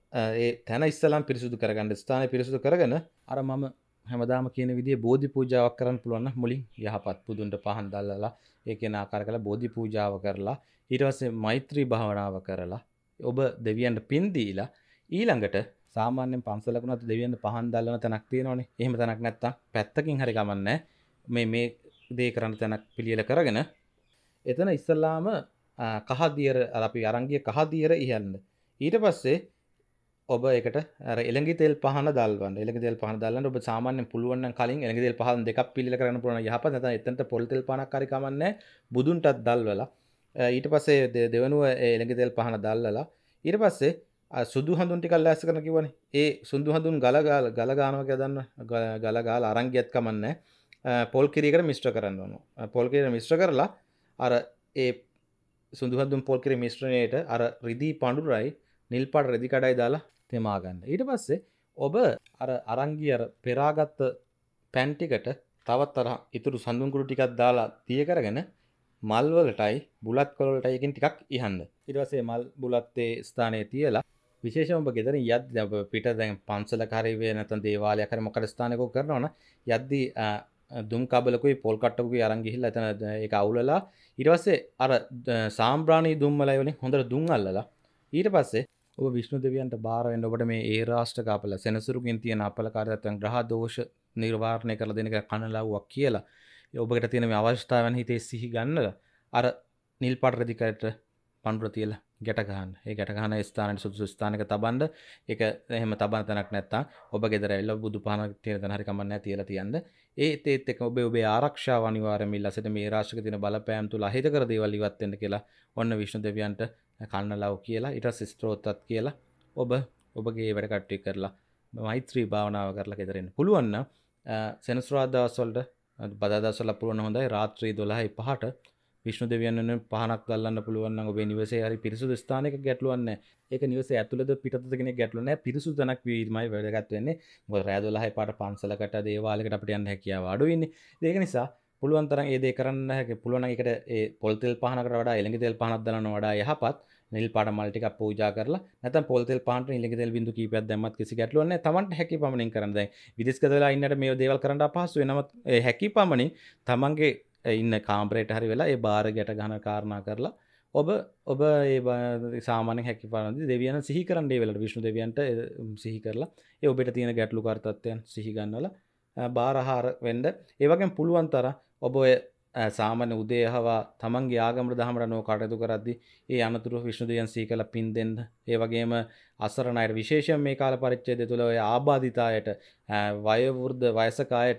ඒ තැන ඉස්සලම් පිරිසිදු කරගන්න ස්ථානය පිරිසිදු කරගෙන අර මම හැමදාම කියන විදිහේ බෝධි පූජාවක් කරන්න පුළුවන් නම් මුලින් යහපත් පුදුන්ට පහන් දැල්ලලා ඒ කියන ආකාර කරලා බෝධි පූජාව කරලා ඊට පස්සේ මෛත්‍රී භාවනාව කරලා ඔබ දෙවියන්ට පින් දීලා ඊළඟට සාමාන්‍යයෙන් පන්සලකුණත් දෙවියන්ට පහන් දැල්වන තැනක් තියෙනවනේ. එහෙම තැනක් නැත්තම් පැත්තකින් හරි ගමන්නේ මේ දේ කරන්න තැනක් පිළියෙල කරගෙන එතන ඉස්සලාම කහදියර අපි අරන් ගිය කහදියර ඉහන්න. ඊට පස්සේ ඔබ ඒකට අර එළඟි තෙල් පහන දැල්වන්න. එළඟි තෙල් පහන දැල්වන්න ඔබ සාමාන්‍යයෙන් පුළුවන් නම් කලින් එළඟි තෙල් පහන් දෙකක් පිළියෙල කරන්න පුළුවන් යහපත්. නැත්නම් එතනට පොල් තෙල් පහනක් හරි කමන්නේ බුදුන්ටත් දැල්වලා ඊට පස්සේ දෙවනුව එළඟි තෙල් පහන දැල්වලා ඊට පස්සේ සුදු හඳුන් ටිකක් ලෑස්ති කරන කිව්වනේ. ඒ සුදු හඳුන් ගල ගානවා කියලා දන්න. ගල ගාලා අරන් ගියත් කමන්නේ. පොල් කිරියකට මිශ්‍ර කරන්න ඕන. පොල් කිරිය මිශ්‍ර කරලා අර ඒ සුදු හඳුන් පොල් කිරිය මිශ්‍රණයට අර රිදී පඳුරයි නිල් පාට රෙදි කඩයි දාලා තෙමා ගන්න. ඊට පස්සේ ඔබ අර අරන් ගිය අර පෙරාගත් පෑන් ටිකට තවත් අර ඉතුරු සඳුන් කුඩු ටිකක් දාලා තිය කරගෙන මල් වලටයි බුලත් කොළ වලටයි එකකින් ටිකක් ඉහන්න. ඊට පස්සේ මල් බුලත් ඒ ස්ථානයේ තියලා විශේෂයෙන්ම ඔබ ගෙදරින් යද්දී ඔබ පිට දැන් පන්සලක හරි වේ නැත්නම් දේවාලයක් හරි මොකද ස්ථානයක කරනවනම් යද්දී දුම් කබලකුයි පොල් කට්ටකුයි අරන් ගිහිල්ලා එතන ඒක අවුලලා ඊට පස්සේ අර සාම්බ්‍රාණි දුම්මලයි වලින් හොඳට දුම් අල්ලලා ඊට පස්සේ ඔබ විෂ්ණු දෙවියන්ට බාර වෙන්න ඔබට මේ ඒ රාෂ්ටක අපල සෙනසුරුකින් තියෙන අපලකාරයන් ග්‍රහ දෝෂ නිර්වාරණය කරලා දෙන එක කනලව්වක් කියලා ඔබකට තියෙන මේ අවශ්‍යතාවයන් හිතේ සිහි ගන්නලා අර නිල් පාට රෙදිකට පඳුර තියලා ගැට ගන්න. ඒ ගැට ගන්න ස්ථානයේ සුදුසු ස්ථානයක තබන්න. ඒක එහෙම තබන තැනක් නැත්තම් ඔබ ගෙදර ඇවිල්ලා බුදු පහන තියෙන තැන හරි කමක් නැහැ තියලා තියන්න. ඒත් එක්ක ඔබේ ආරක්ෂාව අනිවාර්යයෙන්ම ඉල්ලසෙට මේ රාශියක තියෙන බලපෑම් තුල අහිත කර දේවල් ඉවත් වෙන්න කියලා ඔන්න විෂ්ණු දෙවියන්ට කන්නලව් කියලා ඊට පස්සේ ස්ත්‍රෝතත් කියලා ඔබ ඔබගේ වැඩ කටයුතු කරලා මෛත්‍රී භාවනාව කරලා ගෙදරින් පුළුවන් නම් සෙනසුරාදා දවස් වලට බදා දවස් වල පුළුවන් හොඳයි රාත්‍රී 12:05ට විෂ්ණු දෙවියන් වෙනුවෙන් පහනක් දැල්ලන්න පුළුවන් නම් ඔබේ නිවසේ හරි පිරිසුදු ස්ථානයක ගැටලුවක් නැහැ. ඒක නිවසේ ඇතුළත පිටතට කෙනෙක් ගැටලුවක් නැහැ. පිරිසුදු තැනක් වීමයි වැදගත් වෙන්නේ. මොකද රෑ 12:05ට පන්සලකට දේවාලයකට අපිට යන්න හැකියාව අඩු වෙන්නේ. ඒක නිසා පුළුවන් තරම් ඒ දේ කරන්න හැකි. පුළුවන් නම් ඒකට ඒ පොල් තෙල් පහනකට වඩා එළඟි තෙල් පහනක් දානවා වඩා යහපත්. නිල් පාට මල් ටිකක් පූජා කරලා නැත්නම් පොල් තෙල් පහනට එළඟි තෙල් බින්දු කීපයක් දැම්මත් කිසි ගැටලුවක් නැහැ. Tamanට හැකි පමණින් කරන්න. දැන් විදේශගත වෙලා ඉන්නට මේ දේවල් කරන්න අපහසු වෙනම හැකි පමණින් Tamanගේ ඉන්න කාමරයට හරි වෙලා ඒ බාර ගැට ගන්න කාරණා කරලා ඔබ ඒ සාමාන්‍යයෙන් හැකි පරිදි දෙවියන් සිහි කරන්න ඒ වෙලාවට විෂ්ණු දෙවියන්ට සිහි කරලා ඒ ඔබට තියෙන ගැටලුකාර තත්ත්වයන් සිහි ගන්නවලා බාරහාර වෙන්න ඒ වගේම පුළුවන් තරම් ඔබ ඔය සාමාන්‍ය උදේහවා තමන්ගේ ආගමට දහමට නෝ කටයුතු කරද්දී ඒ අනතුරු විෂ්ණු දෙවියන් සිහි කරලා පින් දෙන්න ඒ වගේම අසරණ අයට විශේෂයෙන් මේ කාල පරිච්ඡේදය තුළ ඔය ආබාධිත අයට වයෝවෘද්ධ වයසක අයට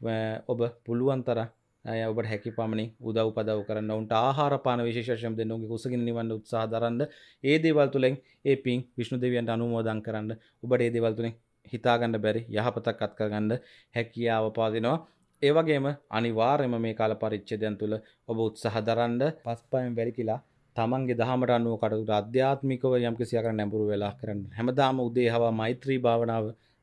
ඔබ පුළුවන් තරම් ඔබට හැකි පමණින් උදව් උපදව් කරන්න උන්ට ආහාර පාන විශේෂයෙන් දෙන්න උන්ගේ කුසගින්න නිවන්න උත්සාහ දරන්න ඒ දේවල් තුළින් ඒ පින් විෂ්ණු දෙවියන්ට අනුමෝදන් කරන්න ඔබට ඒ දේවල් තුළින් හිතා ගන්න බැරි යහපතක් අත් කරගන්න හැකියාව පාදිනවා ඒ වගේම අනිවාර්යයෙන්ම මේ කාල පරිච්ඡේදයන් තුළ ඔබ උත්සාහ දරන්න පස්පයෙන් වැලිකිලා තමන්ගේ දහමට අනුව කටයුතු ආධ්‍යාත්මිකව යම්කිසි ආකාරයක නැඹුරු වෙලා කරන්න හැමදාම උදේ හවා මෛත්‍රී භාවනාව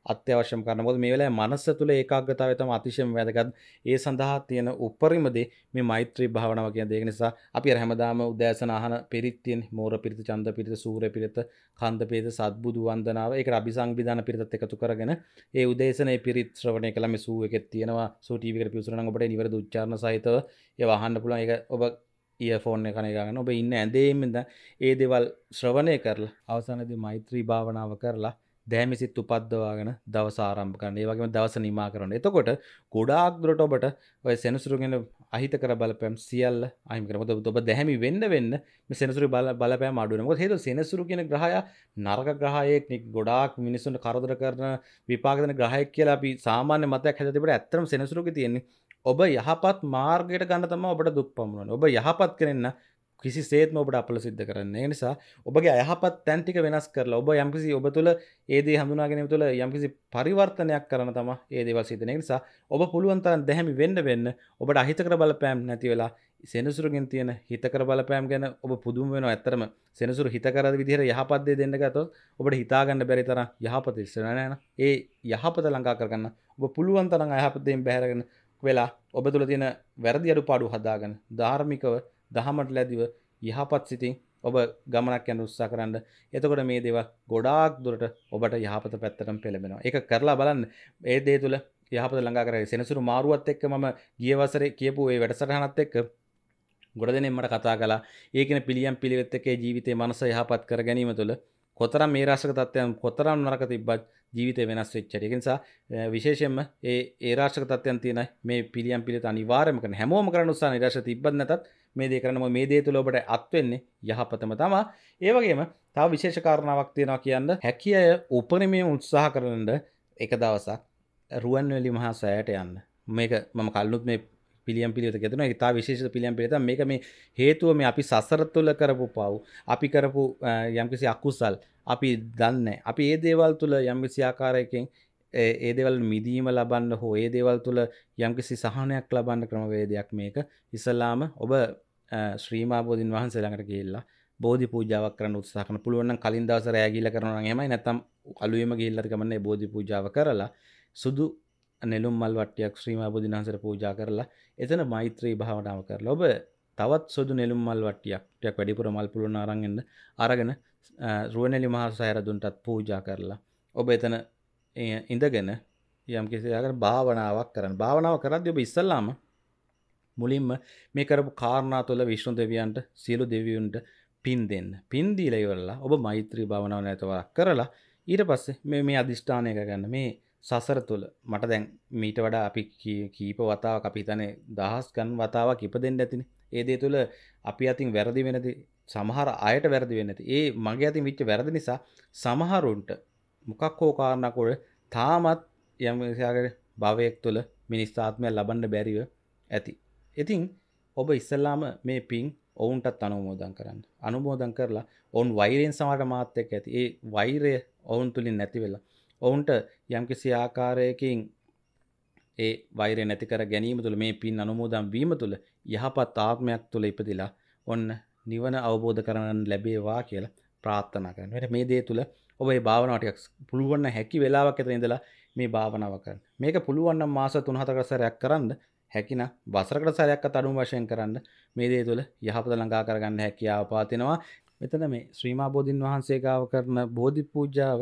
අත්‍යවශ්‍යම කරන. මොකද මේ වෙලාවේ මනස තුළ ඒකාග්‍රතාවය තමයි අතිශයම වැදගත්. ඒ සඳහා තියෙන උපරිම දේ මේ මෛත්‍රී භාවනාව කියන දේ. ඒ නිසා අපි අර හැමදාම උදෑසන අහන පිරිත් තියෙන මෝර පිරිත, චන්ද පිරිත, සූර්ය පිරිත, කන්ද පිරිත, සත්බුදු වන්දනාව. ඒකට අபிසංවිධාන පිරිතත් එකතු කරගෙන ඒ උදෑසන ඒ පිරිත් ශ්‍රවණය කළා. මේ සූ එකෙත් තියෙනවා. සූ ටීවී එකට පිවිසුනා නම් ඔබට නිවැරදි උච්චාරණ සහිතව ඒව අහන්න පුළුවන්. ඒක ඔබ ඉයර්ෆෝන් එක කනේ ගන්න. ඔබ ඉන්න ඇඳේම ඉඳන් ඒ දේවල් ශ්‍රවණය කරලා අවසානයේදී මෛත්‍රී භාවනාව කරලා දෑමිසිත උපද්දවාගෙන දවස ආරම්භ කරන්න. ඒ වගේම දවස නිමා කරන්න. එතකොට ගොඩාක් දුරට ඔබට ඔය සෙනසුරුගෙන අහිතකර බලපෑම් සියල්ල අහිමි කරනවා. මොකද ඔබ දැහැමි වෙන්න මේ සෙනසුරු බලපෑම් අඩු වෙනවා. මොකද හේතුව සෙනසුරු කියන ග්‍රහය නරක ග්‍රහයෙක් නේ. ගොඩාක් මිනිස්සුන්ට කරදර කරන විපාක දෙන ග්‍රහයෙක් කියලා අපි සාමාන්‍ය මතයක් හැදලා තිබුණා. ඇත්තටම සෙනසුරුගේ තියෙන්නේ ඔබ යහපත් මාර්ගයට ගන්න තමයි ඔබට දුක් පමුණවන්නේ. ඔබ යහපත් කෙනෙක් නම් කිසිසේත්ම ඔබට අපල සිද්ධ කරන්නේ. ඒ නිසා ඔබගේ අයහපත් තැන් ටික වෙනස් කරලා ඔබ යම්කිසි ඔබ තුළ ඒ දේ හඳුනා ගැනීම තුළ යම්කිසි පරිවර්තනයක් කරන තමයි ඒ දේවල් සිද්ධ වෙන්නේ. ඒ නිසා ඔබ පුළුවන් තරම් දැහැමි වෙන්න ඔබට අහිතකර බලපෑම් නැති වෙලා සෙනසුරුගෙන් තියෙන හිතකර බලපෑම් ගැන ඔබ පුදුම වෙනවා. ඇත්තටම සෙනසුරු හිතකර විදිහට යහපත් දේ දෙන්න ගත්තොත් ඔබට හිතා ගන්න බැරි තරම් යහපත ඉස්සර නෑ නේද? ඒ යහපත ළඟා කරගන්න ඔබ පුළුවන් තරම් අයහපත් දේෙන් බැහැරගෙන වෙලා ඔබ තුළ තියෙන වැරදි අඩුපාඩු හදාගන්න ධාර්මිකව දහමට ලැබිව යහපත් සිතින් ඔබ ගමනක් යන උත්සාහ කරන්න. එතකොට මේ දේවල් ගොඩාක් දුරට ඔබට යහපත පැත්තටම පෙළඹෙනවා. ඒක කරලා බලන්න. ඒ දේ තුළ යහපත ළඟා කරගෙන සෙනසුරු මාරුවත් එක්ක මම ගිය වසරේ කියපු ඒ වැඩසටහනත් එක්ක ගොඩ දෙනෙක් මට කතා කළා. ඒකින පිළියම් පිළිවෙත් එක්ක ජීවිතේ මනස යහපත් කර ගැනීම තුළ කොතරම් මේ රාශක තත්ත්වයන් කොතරම් නරක තිබ්බත් ජීවිතේ වෙනස් වෙච්ච හැටි. ඒ නිසා විශේෂයෙන්ම ඒ රාශක තත්ත්වයන් තියෙන මේ පිළියම් පිළිවෙත අනිවාර්යයෙන්ම කරන්න. හැමෝම කරන්න උත්සාහ නිරාශ තිබ්බත් නැතත් මේ දේ කරන්න මේ දේ තුළ ඔබට අත් වෙන්නේ යහපතම තමයි. ඒ වගේම තව විශේෂ කාරණාවක් තියෙනවා කියන්න. හැකියාව උපරිමයෙන් උත්සාහ කරන එක දවසක් රුවන්වැලි මහා සෑයට යන්න. මේක මම කලිනුත් මේ පිළියම් පිළිවෙත කියනවා. ඒක තා විශේෂිත පිළියම් පිළිවෙත. මේක මේ හේතුව මේ අපි සසර තුළ කරපු පව්, අපි කරපු යම්කිසි අකුසල්, අපි දන්නේ. අපි මේ දේවල් තුළ යම්කිසි ආකාරයකින් ඒ දේවල් මිදීම ලබන්න හෝ ඒ දේවල් තුළ යම්කිසි සහනයක් ලබන්න ක්‍රමවේදයක් මේක. ඉස්ලාම ඔබ ශ්‍රීමා බෝධින් වහන්සේ ළඟට ගිහිල්ලා බෝධි පූජාවක් කරන්න උත්සාහ කරන. පුළුවන් නම් කලින් දවසේ රැය ගිහිල්ලා කරනවා නම් එහෙමයි. නැත්නම් අලුයම ගිහිල්ලාත් කමන්නේ බෝධි පූජාව කරලා සුදු නෙළුම් මල් වට්ටියක් ශ්‍රීමා බෝධින් වහන්සේට පූජා කරලා එතන මෛත්‍රී භාවනාව කරලා ඔබ තවත් සුදු නෙළුම් මල් වට්ටියක් ටිකක් වැඩිපුර මල් පුළුවන් අරගෙන රුවන්වැලි මහා සෑරදුන්ටත් පූජා කරලා ඔබ එතන ඉඳගෙන යම් කිසි ආකාරයක භාවනාවක් කරන්න. භාවනාව කරද්දී ඔබ ඉස්සල්ලාම මුලින්ම මේ කරපු කාරණා තුළ විෂ්ණු දෙවියන්ට සියලු දෙවියන්ට පින් දෙන්න. පින් දීලා ඉවරලා ඔබ මෛත්‍රී භාවනාව නැවතවරක් කරලා ඊට පස්සේ මේ අදිෂ්ඨානය කරගන්න. මේ සසර තුළ මට දැන් මීට වඩා අපි කීප වතාවක් අපි හිතන්නේ දහස් ගණන් වතාවක් ඉපදෙන්න ඇතිනේ. ඒ දේ තුළ අපි අතින් වැරදි වෙනදී සමහර අයට වැරදි වෙන්නේ නැති. ඒ මගේ අතින් විච්ච වැරදි නිසා සමහරුන්ට මොකක් හෝ කාරණාවක් වල තාමත් යම් විශාල භවයක් තුළ මිනිස් ආත්මය ලබන්න බැරිව ඇති. ඉතින් ඔබ ඉස්සල්ලාම මේ පින් ඔවුන්ටත් අනුමෝදන් කරන්න. අනුමෝදන් කරලා ඔවුන් වෛරයෙන් සමහර මාත් එක්ක ඇති. ඒ වෛරය ඔවුන් තුලින් නැති වෙලා ඔවුන්ට යම්කිසි ආකාරයකින් ඒ වෛරය නැති කර ගැනීම තුළ මේ පින් අනුමෝදන් වීම තුළ යහපත් ආත්මයක් තුළ ඉපදිලා ඔන්න නිවන අවබෝධ කරගන්න ලැබේවා කියලා ප්‍රාර්ථනා කරනවා. මේ දේ තුළ ඔබ මේ භාවනාව ටිකක් පුළුවන් නම් හැකි වෙලාවක් ඇතන ඉඳලා මේ භාවනාව කරන්න. මේක පුළුවන් නම් මාස 3-4කට සැරයක් කරන්න, හැකිනම් වසරකට සැරයක්වත් අඩුම වශයෙන් කරන්න. මේ දේ තුළ යහපත ළඟා කරගන්න හැකියාව පවතිනවා. මෙතන මේ ශ්‍රීමා බෝධින් වහන්සේ ගාව කරන බෝධි පූජාව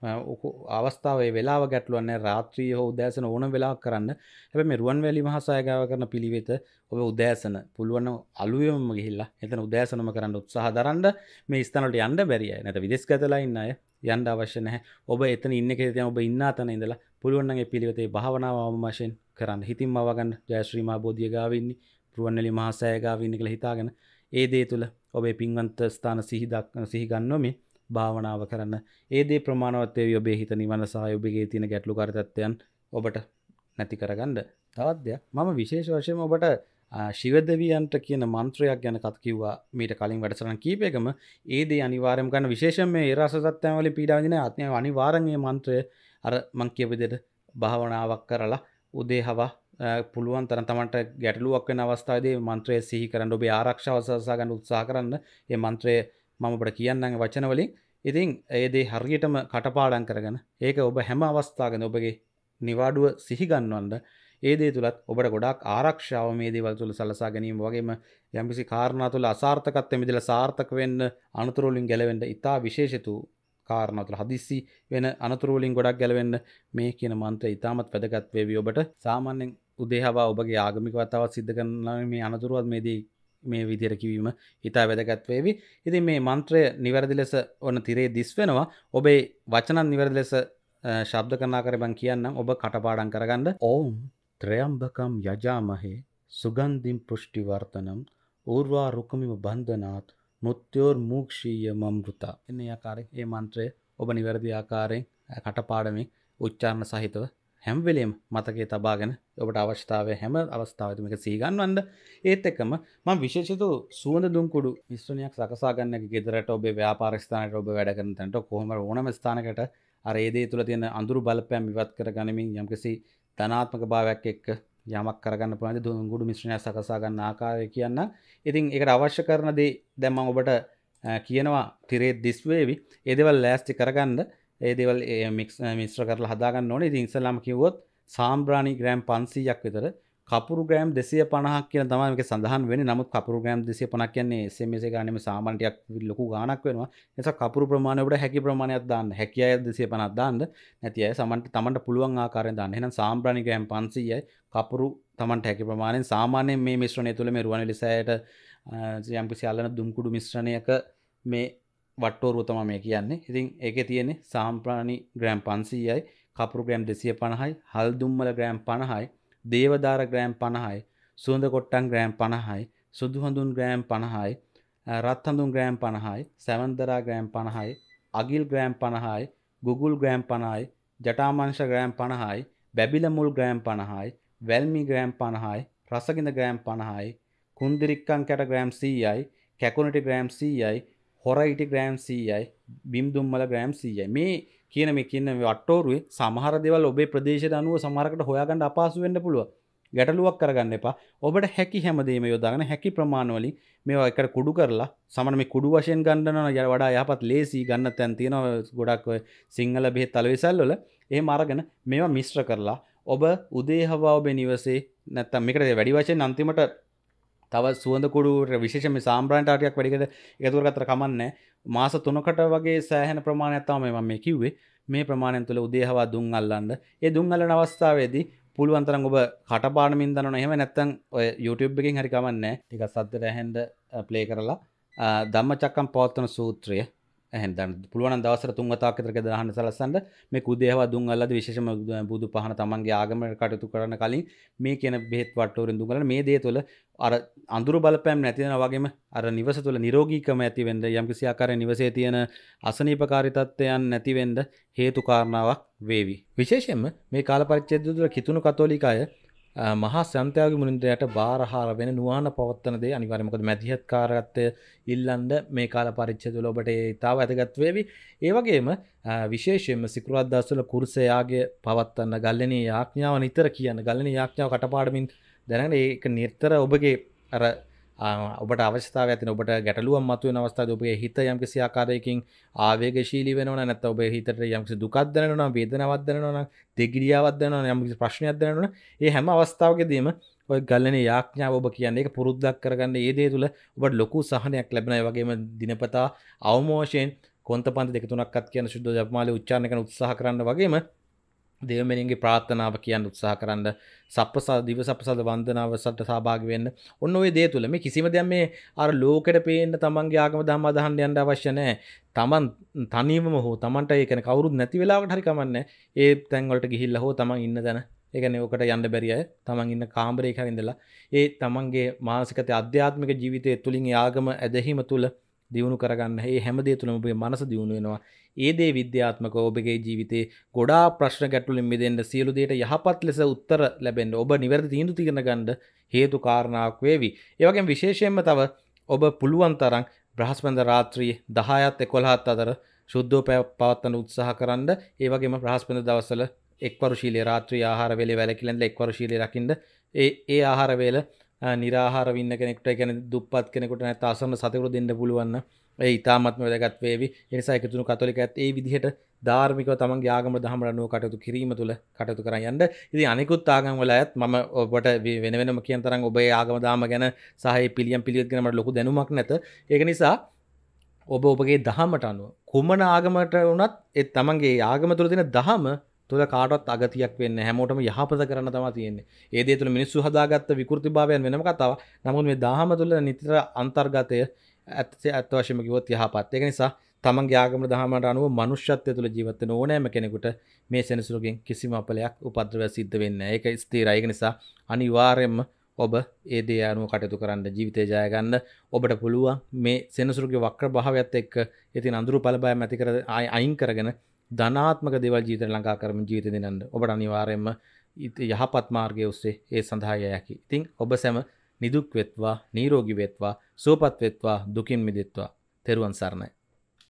අවස්ථාවේ වෙලාව ගැටලුවක් නැහැ. රාත්‍රියේ හෝ උදෑසන ඕනම වෙලාවක කරන්න. හැබැයි මේ රුවන්වැලි මහා සෑය ගාව කරන පිළිවෙත ඔබ උදෑසන පුළුවන් නම් අලුයමම ගිහිල්ලා එතන උදෑසනම කරන්න උත්සාහ දරන්න. මේ ස්ථාන වලට යන්න බැරි අය නැත්නම් විදේශගතලා ඉන්න අය යන්න අවශ්‍ය නැහැ. ඔබ එතන ඉන්න කෙනෙක් ඔබ ඉන්න තැන ඉඳලා පුළුවන් නම් මේ පිළිවෙතේ භාවනාව අවම වශයෙන් කරන්න. හිතින්ම වගන්න ජය ශ්‍රී මා බෝධිය ගාව ඉන්නේ රුවන්වැලි මහා සෑය ගාව ඉන්නේ කියලා හිතාගෙන ඒ දේ තුල ඔබේ පින්වන්ත ස්ථාන සිහි ගන්නොමි භාවනාව කරන්න. ඒ දේ ප්‍රමාණවත් වේවි ඔබේ හිත නිවන සහ ඔබගේ තියෙන ගැටලුකාරී තත්ත්වයන් ඔබට නැති කරගන්න. තවත් දෙයක් මම විශේෂ වශයෙන් ඔබට ශිව දෙවියන්ට කියන මන්ත්‍රයක් ගැන කතා කිව්වා මීට කලින් වැඩසටහන කීපයකම. ඒ දේ අනිවාර්යයෙන්ම ගන්න. විශේෂයෙන් මේ රස තත්ත්වයන් වලින් පීඩා විඳින ආත්මය අනිවාර්යෙන් මේ මන්ත්‍රය අර මං කියපු විදිහට භාවනාවක් කරලා උදේ හවා පුළුවන් තරම් තමන්ට ගැටලුවක් වෙන අවස්ථාවේදී මන්ත්‍රය සිහි කරන්න. ඔබේ ආරක්ෂාව සලසා ගන්න උත්සාහ කරන්න. මේ මන්ත්‍රය මම ඔබට කියන්නම් වචන වලින් ඉතින් ඒ දේ හරියටම කටපාඩම් කරගෙන ඒක ඔබ හැම අවස්ථාවකම ඔබගේ නිවාඩුව සිහි ගන්නවන්න ඒ දේ තුලත් ඔබට ගොඩාක් ආරක්ෂාව මේ දේවල් තුල සලසා ගැනීම වගේම යම්කිසි කාරණා තුල අසාර්ථකත්වයෙන් මිදලා සාර්ථක වෙන්න අනතුරු වලින් ගැලවෙන්න ඉතා විශේෂිතු කාරණා තුල හදිස්සි වෙන අනතුරු වලින් ගොඩක් ගැලවෙන්න මේ කියන මන්ත්‍රය ඉතාමත් වැදගත් වේවි ඔබට. සාමාන්‍යයෙන් උදේහවා ඔබගේ ආගමික වතාවත් සිද්ධ කරන මේ අනතුරුවත් මේ විදිහට කිවීම ඉතා වැදගත් වේවි. ඉතින් මේ මන්ත්‍රය නිවැරදි ලෙස ඔන්න තිරේ දිස් වෙනවා. ඔබේ වචනත් නිවැරදි ලෙස ශබ්ද කරනාකරේ මම කියන්නම් ඔබ කටපාඩම් කරගන්න. ඕම් ත්‍රයම්බකම් යජාමහේ සුගන්ධිම් පුෂ්ටිවර්තනම් ඌර්වා රුකමිව බන්ධනාත් මුත්‍යෝර් මූක්ෂීය මම්ෘතා. එන්නේ ආකාරයෙන් මේ මන්ත්‍රය ඔබ නිවැරදි ආකාරයෙන් කටපාඩමින් උච්චාරණ සහිතව හැම වෙලෙම මතකයේ තබාගෙන ඔබට අවශ්‍යතාවය හැම අවස්ථාවෙදම මේක සිහි ගන්නවන්න. ඒත් එක්කම මම විශේෂිත සුවඳ දුම් කුඩු මිශ්‍රණයක් සකසා ගන්න එක ගෙදරට ඔබේ ව්‍යාපාර ස්ථානයට ඔබ වැඩ කරන තැනට කොහොම ඕනම ස්ථානයකට අර ඒ දේ තුල තියෙන අඳුරු බලපෑම් ඉවත් කර ගනිමින් යම්කිසි ධනාත්මක භාවයක් එක්ක යමක් කරගන්න පුළුවන් දුම් කුඩු මිශ්‍රණයක් සකසා ගන්න ආකාරය කියන්න. ඉතින් ඒකට අවශ්‍ය කරන දේ දැන් මම ඔබට කියනවා තිරේ දිස් වේවි. ඒ දේවල් ලෑස්ති කරගන්න. ඒ දේවල් මිශ්‍ර කරලා හදාගන්න ඕනේ. ඉතින් ඉස්සෙල්ලාම කිව්වොත් සාම්බ්‍රාණි ග්‍රෑම් 500ක් විතර, කපුරු ග්‍රෑම් 250ක් කියලා තමයි මේක සඳහන් වෙන්නේ. නමුත් කපුරු ග්‍රෑම් 250ක් කියන්නේ SMS එක ගානෙම සාමාන්‍ය ටිකක් ලොකු ගාණක් වෙනවා. ඒ නිසා කපුරු ප්‍රමාණය ඔබට හැකි ප්‍රමාණයක් දාන්න. හැකි අය 250ක් දාන්න. නැති අය තමන්ට පුළුවන් ආකාරයෙන් දාන්න. එහෙනම් සාම්බ්‍රාණි ග්‍රෑම් 500යි, කපුරු තමන්ට හැකි ප්‍රමාණයෙන් සාමාන්‍යයෙන් මේ මිශ්‍රණය තුළ මේ රුවන්වැලි සෑයට යම්කිසි අල්ලන දුම් කුඩු මිශ්‍රණයක මේ වට්ටෝරුව තමයි මේ කියන්නේ. ඉතින් ඒකේ තියෙන්නේ සාම්ප්‍රාණි ග්‍රෑම් 500යි, කපුරු ග්‍රෑම් 250යි, හල් දුම්මල ග්‍රෑම් 50යි, දේවදාර ග්‍රෑම් 50යි, සුවඳ කොට්ටන් ග්‍රෑම් 50යි, සුදු හඳුන් ග්‍රෑම් 50යි, රත් හඳුන් ග්‍රෑම් 50යි, සැවන්දරා ග්‍රෑම් 50යි, අගිල් ග්‍රෑම් 50යි, ගුගුල් ග්‍රෑම් 50යි, ජටාමංශ ග්‍රෑම් 50යි, බැබිල මුල් ග්‍රෑම් 50යි, වැල්මි ග්‍රෑම් 50යි, රසගිඳ ග්‍රෑම් 50යි, කුන්දිරික්කන් කැට ග්‍රෑම් 100යි, කැකුණටි ග්‍රෑම් 100යි, හොරයිටි ග්‍රෑම් 100යි, බිම් දුම්මල ග්‍රෑම් 100යි. මේ කියන මේ වට්ටෝරුවේ සමහර දේවල් ඔබේ ප්‍රදේශයට අනුව සමහරකට හොයාගන්න අපහසු වෙන්න පුළුවන්. ගැටලුවක් කරගන්න එපා. ඔබට හැකි හැමදේම යොදාගෙන හැකි ප්‍රමාණ වලින් මේවා එකට කුඩු කරලා සමහර මේ කුඩු වශයෙන් ගන්න වඩා යහපත් ලේසි ගන්න තැන් තියෙනවා ගොඩක් ඔය සිංහල බෙහෙත් අලෙවිසල් වල. එහෙම අරගෙන මේවා මිශ්‍ර කරලා ඔබ උදේ හවා ඔබේ නිවසේ නැත්තම් මේකට වැඩි වශයෙන් අන්තිමට තව සුවඳ කුඩු විශේෂයෙන්ම සාම්බ්‍රාණි ටිකක් වැඩිකට එකතු කරගත්තට කමන්නේ. මාස 3කට වගේ සෑහෙන ප්‍රමාණයක් තමයි මම මේ කිව්වේ. මේ ප්‍රමාණයෙන් තුල උදේ හවා දුම් අල්ලන්න. ඒ දුම් අල්ලන අවස්ථාවේදී පුළුවන් තරම් ඔබ කටපාඩමින් දන්නවනේ. එහෙම නැත්නම් ඔය YouTube එකකින් හරි කමන්නේ. ටිකක් සද්දට ඇහෙන්න ප්ලේ කරලා ධම්මචක්කම් පවත්තන සූත්‍රය ඇහෙන්න දාන්න. පුළුවන් නම් දවසට 3 වතාවක් විතර ගෙදර අහන්න සලස්සන්න. මේ උදේ හවා දුම් අල්ලද්දී විශේෂම බුදු පහන තමන්ගේ ආගමකට කටයුතු කරන කලින් මේ කියන බෙහෙත් වට්ටෝරෙන් දුම් කරන මේ දේ තුළ අර අඳුරු බලපෑම් නැති වෙනවා වගේම අර නිවස තුළ නිරෝගීකම ඇති වෙන්න යම්කිසි ආකාරයෙන් නිවසේ තියෙන අසනීපකාරී තත්ත්වයන් නැති වෙන්න හේතු කාරණාවක් වේවි. විශේෂයෙන්ම මේ කාල පරිච්ඡේදය තුළ කිතුණු කතෝලික අය මහා සන්තියාගෝ මුනින්ද්‍රයාට බාරහාර වෙන නුවණ පවත්තන දේ අනිවාර්යයෙන් මොකද මැදිහත් කාරකත්වය ඉල්ලන්න මේ කාල පරිච්ඡේදය වල ඔබට ඒතාව වැදගත් වේවි. ඒ වගේම විශේෂයෙන්ම සිකුරාදා දවසවල කුරුස යාගය පවත්තන ගල්ලෙණිය යාඥාව නිතර කියන ගල්ලෙණිය යාඥාව කටපාඩමින් දැනගෙන ඒක නිතර ඔබගේ අර ඔබට අවශ්‍යතාවයක් තියෙන ඔබට ගැටලුවක් මතුවෙන අවස්ථාවේ ඔබගේ හිත යම්කිසි ආකාරයකින් ආවේගශීලී වෙනවා නැත්නම් ඔබේ හිතට යම්කිසි දුකක් දැනෙනවා නම් වේදනාවක් දැනෙනවා නම් දෙගිඩියාවක් දැනෙනවා නම් යම්කිසි ප්‍රශ්නයක් දැනෙනවා නම් ඒ හැම අවස්ථාවකදීම ඔය ගල්ලෙණිය යාඥාව ඔබ කියන්නේ ඒක පුරුද්දක් කරගන්න. ඒ දේ තුල ඔබට ලොකු සහනයක් ලැබෙනවා. ඒ වගේම දිනපතා අවමෝෂයෙන් කොන්තපන්ති 2-3ක්වත් කියන සුද්ධ ජපමාලේ උච්චාරණය කරන උත්සාහ කරන්න වගේම දේවමෙනියන්ගේ ප්‍රාර්ථනාව කියන්න උත්සාහ කරන්න සප්‍රසාද දිව සප්‍රසාද වන්දනාවසට සහභාගී වෙන්න. ඔන්න ඔය දේ තුල මේ කිසිම දෙයක් මේ අර ලෝකෙට පේන්න තමන්ගේ ආගම ධර්ම අදහන්න යන්න අවශ්‍ය නැහැ. තමන් තනියම හෝ තමන්ට ඒ කියන්නේ කවුරුත් නැති වෙලාවකට හරි කමන්නේ. ඒ තැන් වලට ගිහිල්ලා හෝ තමන් ඉන්න තැන ඒ කියන්නේ ඔකට යන්න බැරි අය තමන් ඉන්න කාමරයක හරි ඉඳලා ඒ තමන්ගේ මානසිකත අධ්‍යාත්මික ජීවිතය තුලින් ඒ ආගම ඇදහිම තුල දියුණු කරගන්න. මේ හැම දේ තුළම ඔබේ මනස දියුණු වෙනවා. ඒ දේ විද්‍යාත්මකව ඔබගේ ජීවිතේ ගොඩාක් ප්‍රශ්න ගැටලුලින් මිදෙන්න සියලු දේට යහපත් ලෙස උත්තර ලැබෙන්න ඔබ නිවැරදි තීන්දුව తీරන ගන්න හේතු කාරණාවක් වේවි. ඒ වගේම විශේෂයෙන්ම තව ඔබ පුළුවන් තරම් බ්‍රහස්පතින්දා රාත්‍රියේ 10ත් 11ත් අතර සුද්ධව පවත්වන උත්සාහ කරන්න. ඒ වගේම බ්‍රහස්පතින්දා දවස්වල එක්වරු ශීලයේ රාත්‍රී ආහාර වේලේ වැළකීලා ඉඳලා එක්වරු ශීලයේ රකින්න. ඒ ආහාර වේල निराहार ඉන්න කෙනෙකුට ඒ කියන්නේ දුප්පත් කෙනෙකුට නැත්නම් අසරණ සතෙකුට දෙන්න පුළුවන් නම් ඒ ඊ타ත්ම වැදගත් වේවි. ඒ නිසා එකතුණු කතෝලිකයත් ඒ විදිහට ධාර්මිකව තමන්ගේ ආගම දහම අනුව කටයුතු කිරීම තුළ කටයුතු කරන් යන්න. ඉතින් අනිකුත් ආගම් වල අයත් මම ඔබට වෙන වෙනම කියන තරම් ඔබේ ආගම දාම ගැන සහ ඒ පිළියම් පිළිවෙත් ගැන මට ලොකු දැනුමක් නැත. ඒක නිසා ඔබ ඔබගේ දහමට අනුව කුමන ආගමකට වුණත් ඒ තමන්ගේ ආගම තුළ තියෙන දහම තුළ කාටවත් අගතියක් වෙන්නේ නැහැ. හැමෝටම යහපත කරන්න තමයි තියෙන්නේ. ඒ දේ තුළ මිනිස්සු හදාගත්ත විකෘතිභාවයන් වෙනම කතාවක්. නමුත් මේ දහම තුළ නිතර අන්තර්ගතය ඇත්ත වශයෙන්ම කිව්වොත් යහපත්. ඒක නිසා තමන්ගේ ආගම දහමට අනුව මනුෂ්‍යත්වය තුළ ජීවත් වෙන ඕනෑම කෙනෙකුට මේ සෙනසුරුගෙන් කිසිම අපලයක් උපද්‍රවයක් සිද්ධ වෙන්නේ නැහැ. ඒක ස්ථිරයි. ඒක නිසා අනිවාර්යයෙන්ම ඔබ ඒ දේ අනුව කටයුතු කරන්න ජීවිතය ජය ගන්න ඔබට පුළුවන් මේ සෙනසුරුගේ වක්‍ර භාවයත් එක්ක ඉතින් අඳුරු පළබයම් ඇති කර අයින් කරගෙන ධනාත්මක දේවල් ජීවිතේ ළඟා කරමින් ජීවිතේ දිනන්න ඔබට අනිවාර්යයෙන්ම යහපත් මාර්ගයේ ඔස්සේ ඒ සඳහා ය හැකි. ඉතින් ඔබ සැම නිදුක් වෙත්වා, නිරෝගී වෙත්වා, සුවපත් වෙත්වා, දුකින් මිදෙත්වා. තෙරුවන් සරණයි.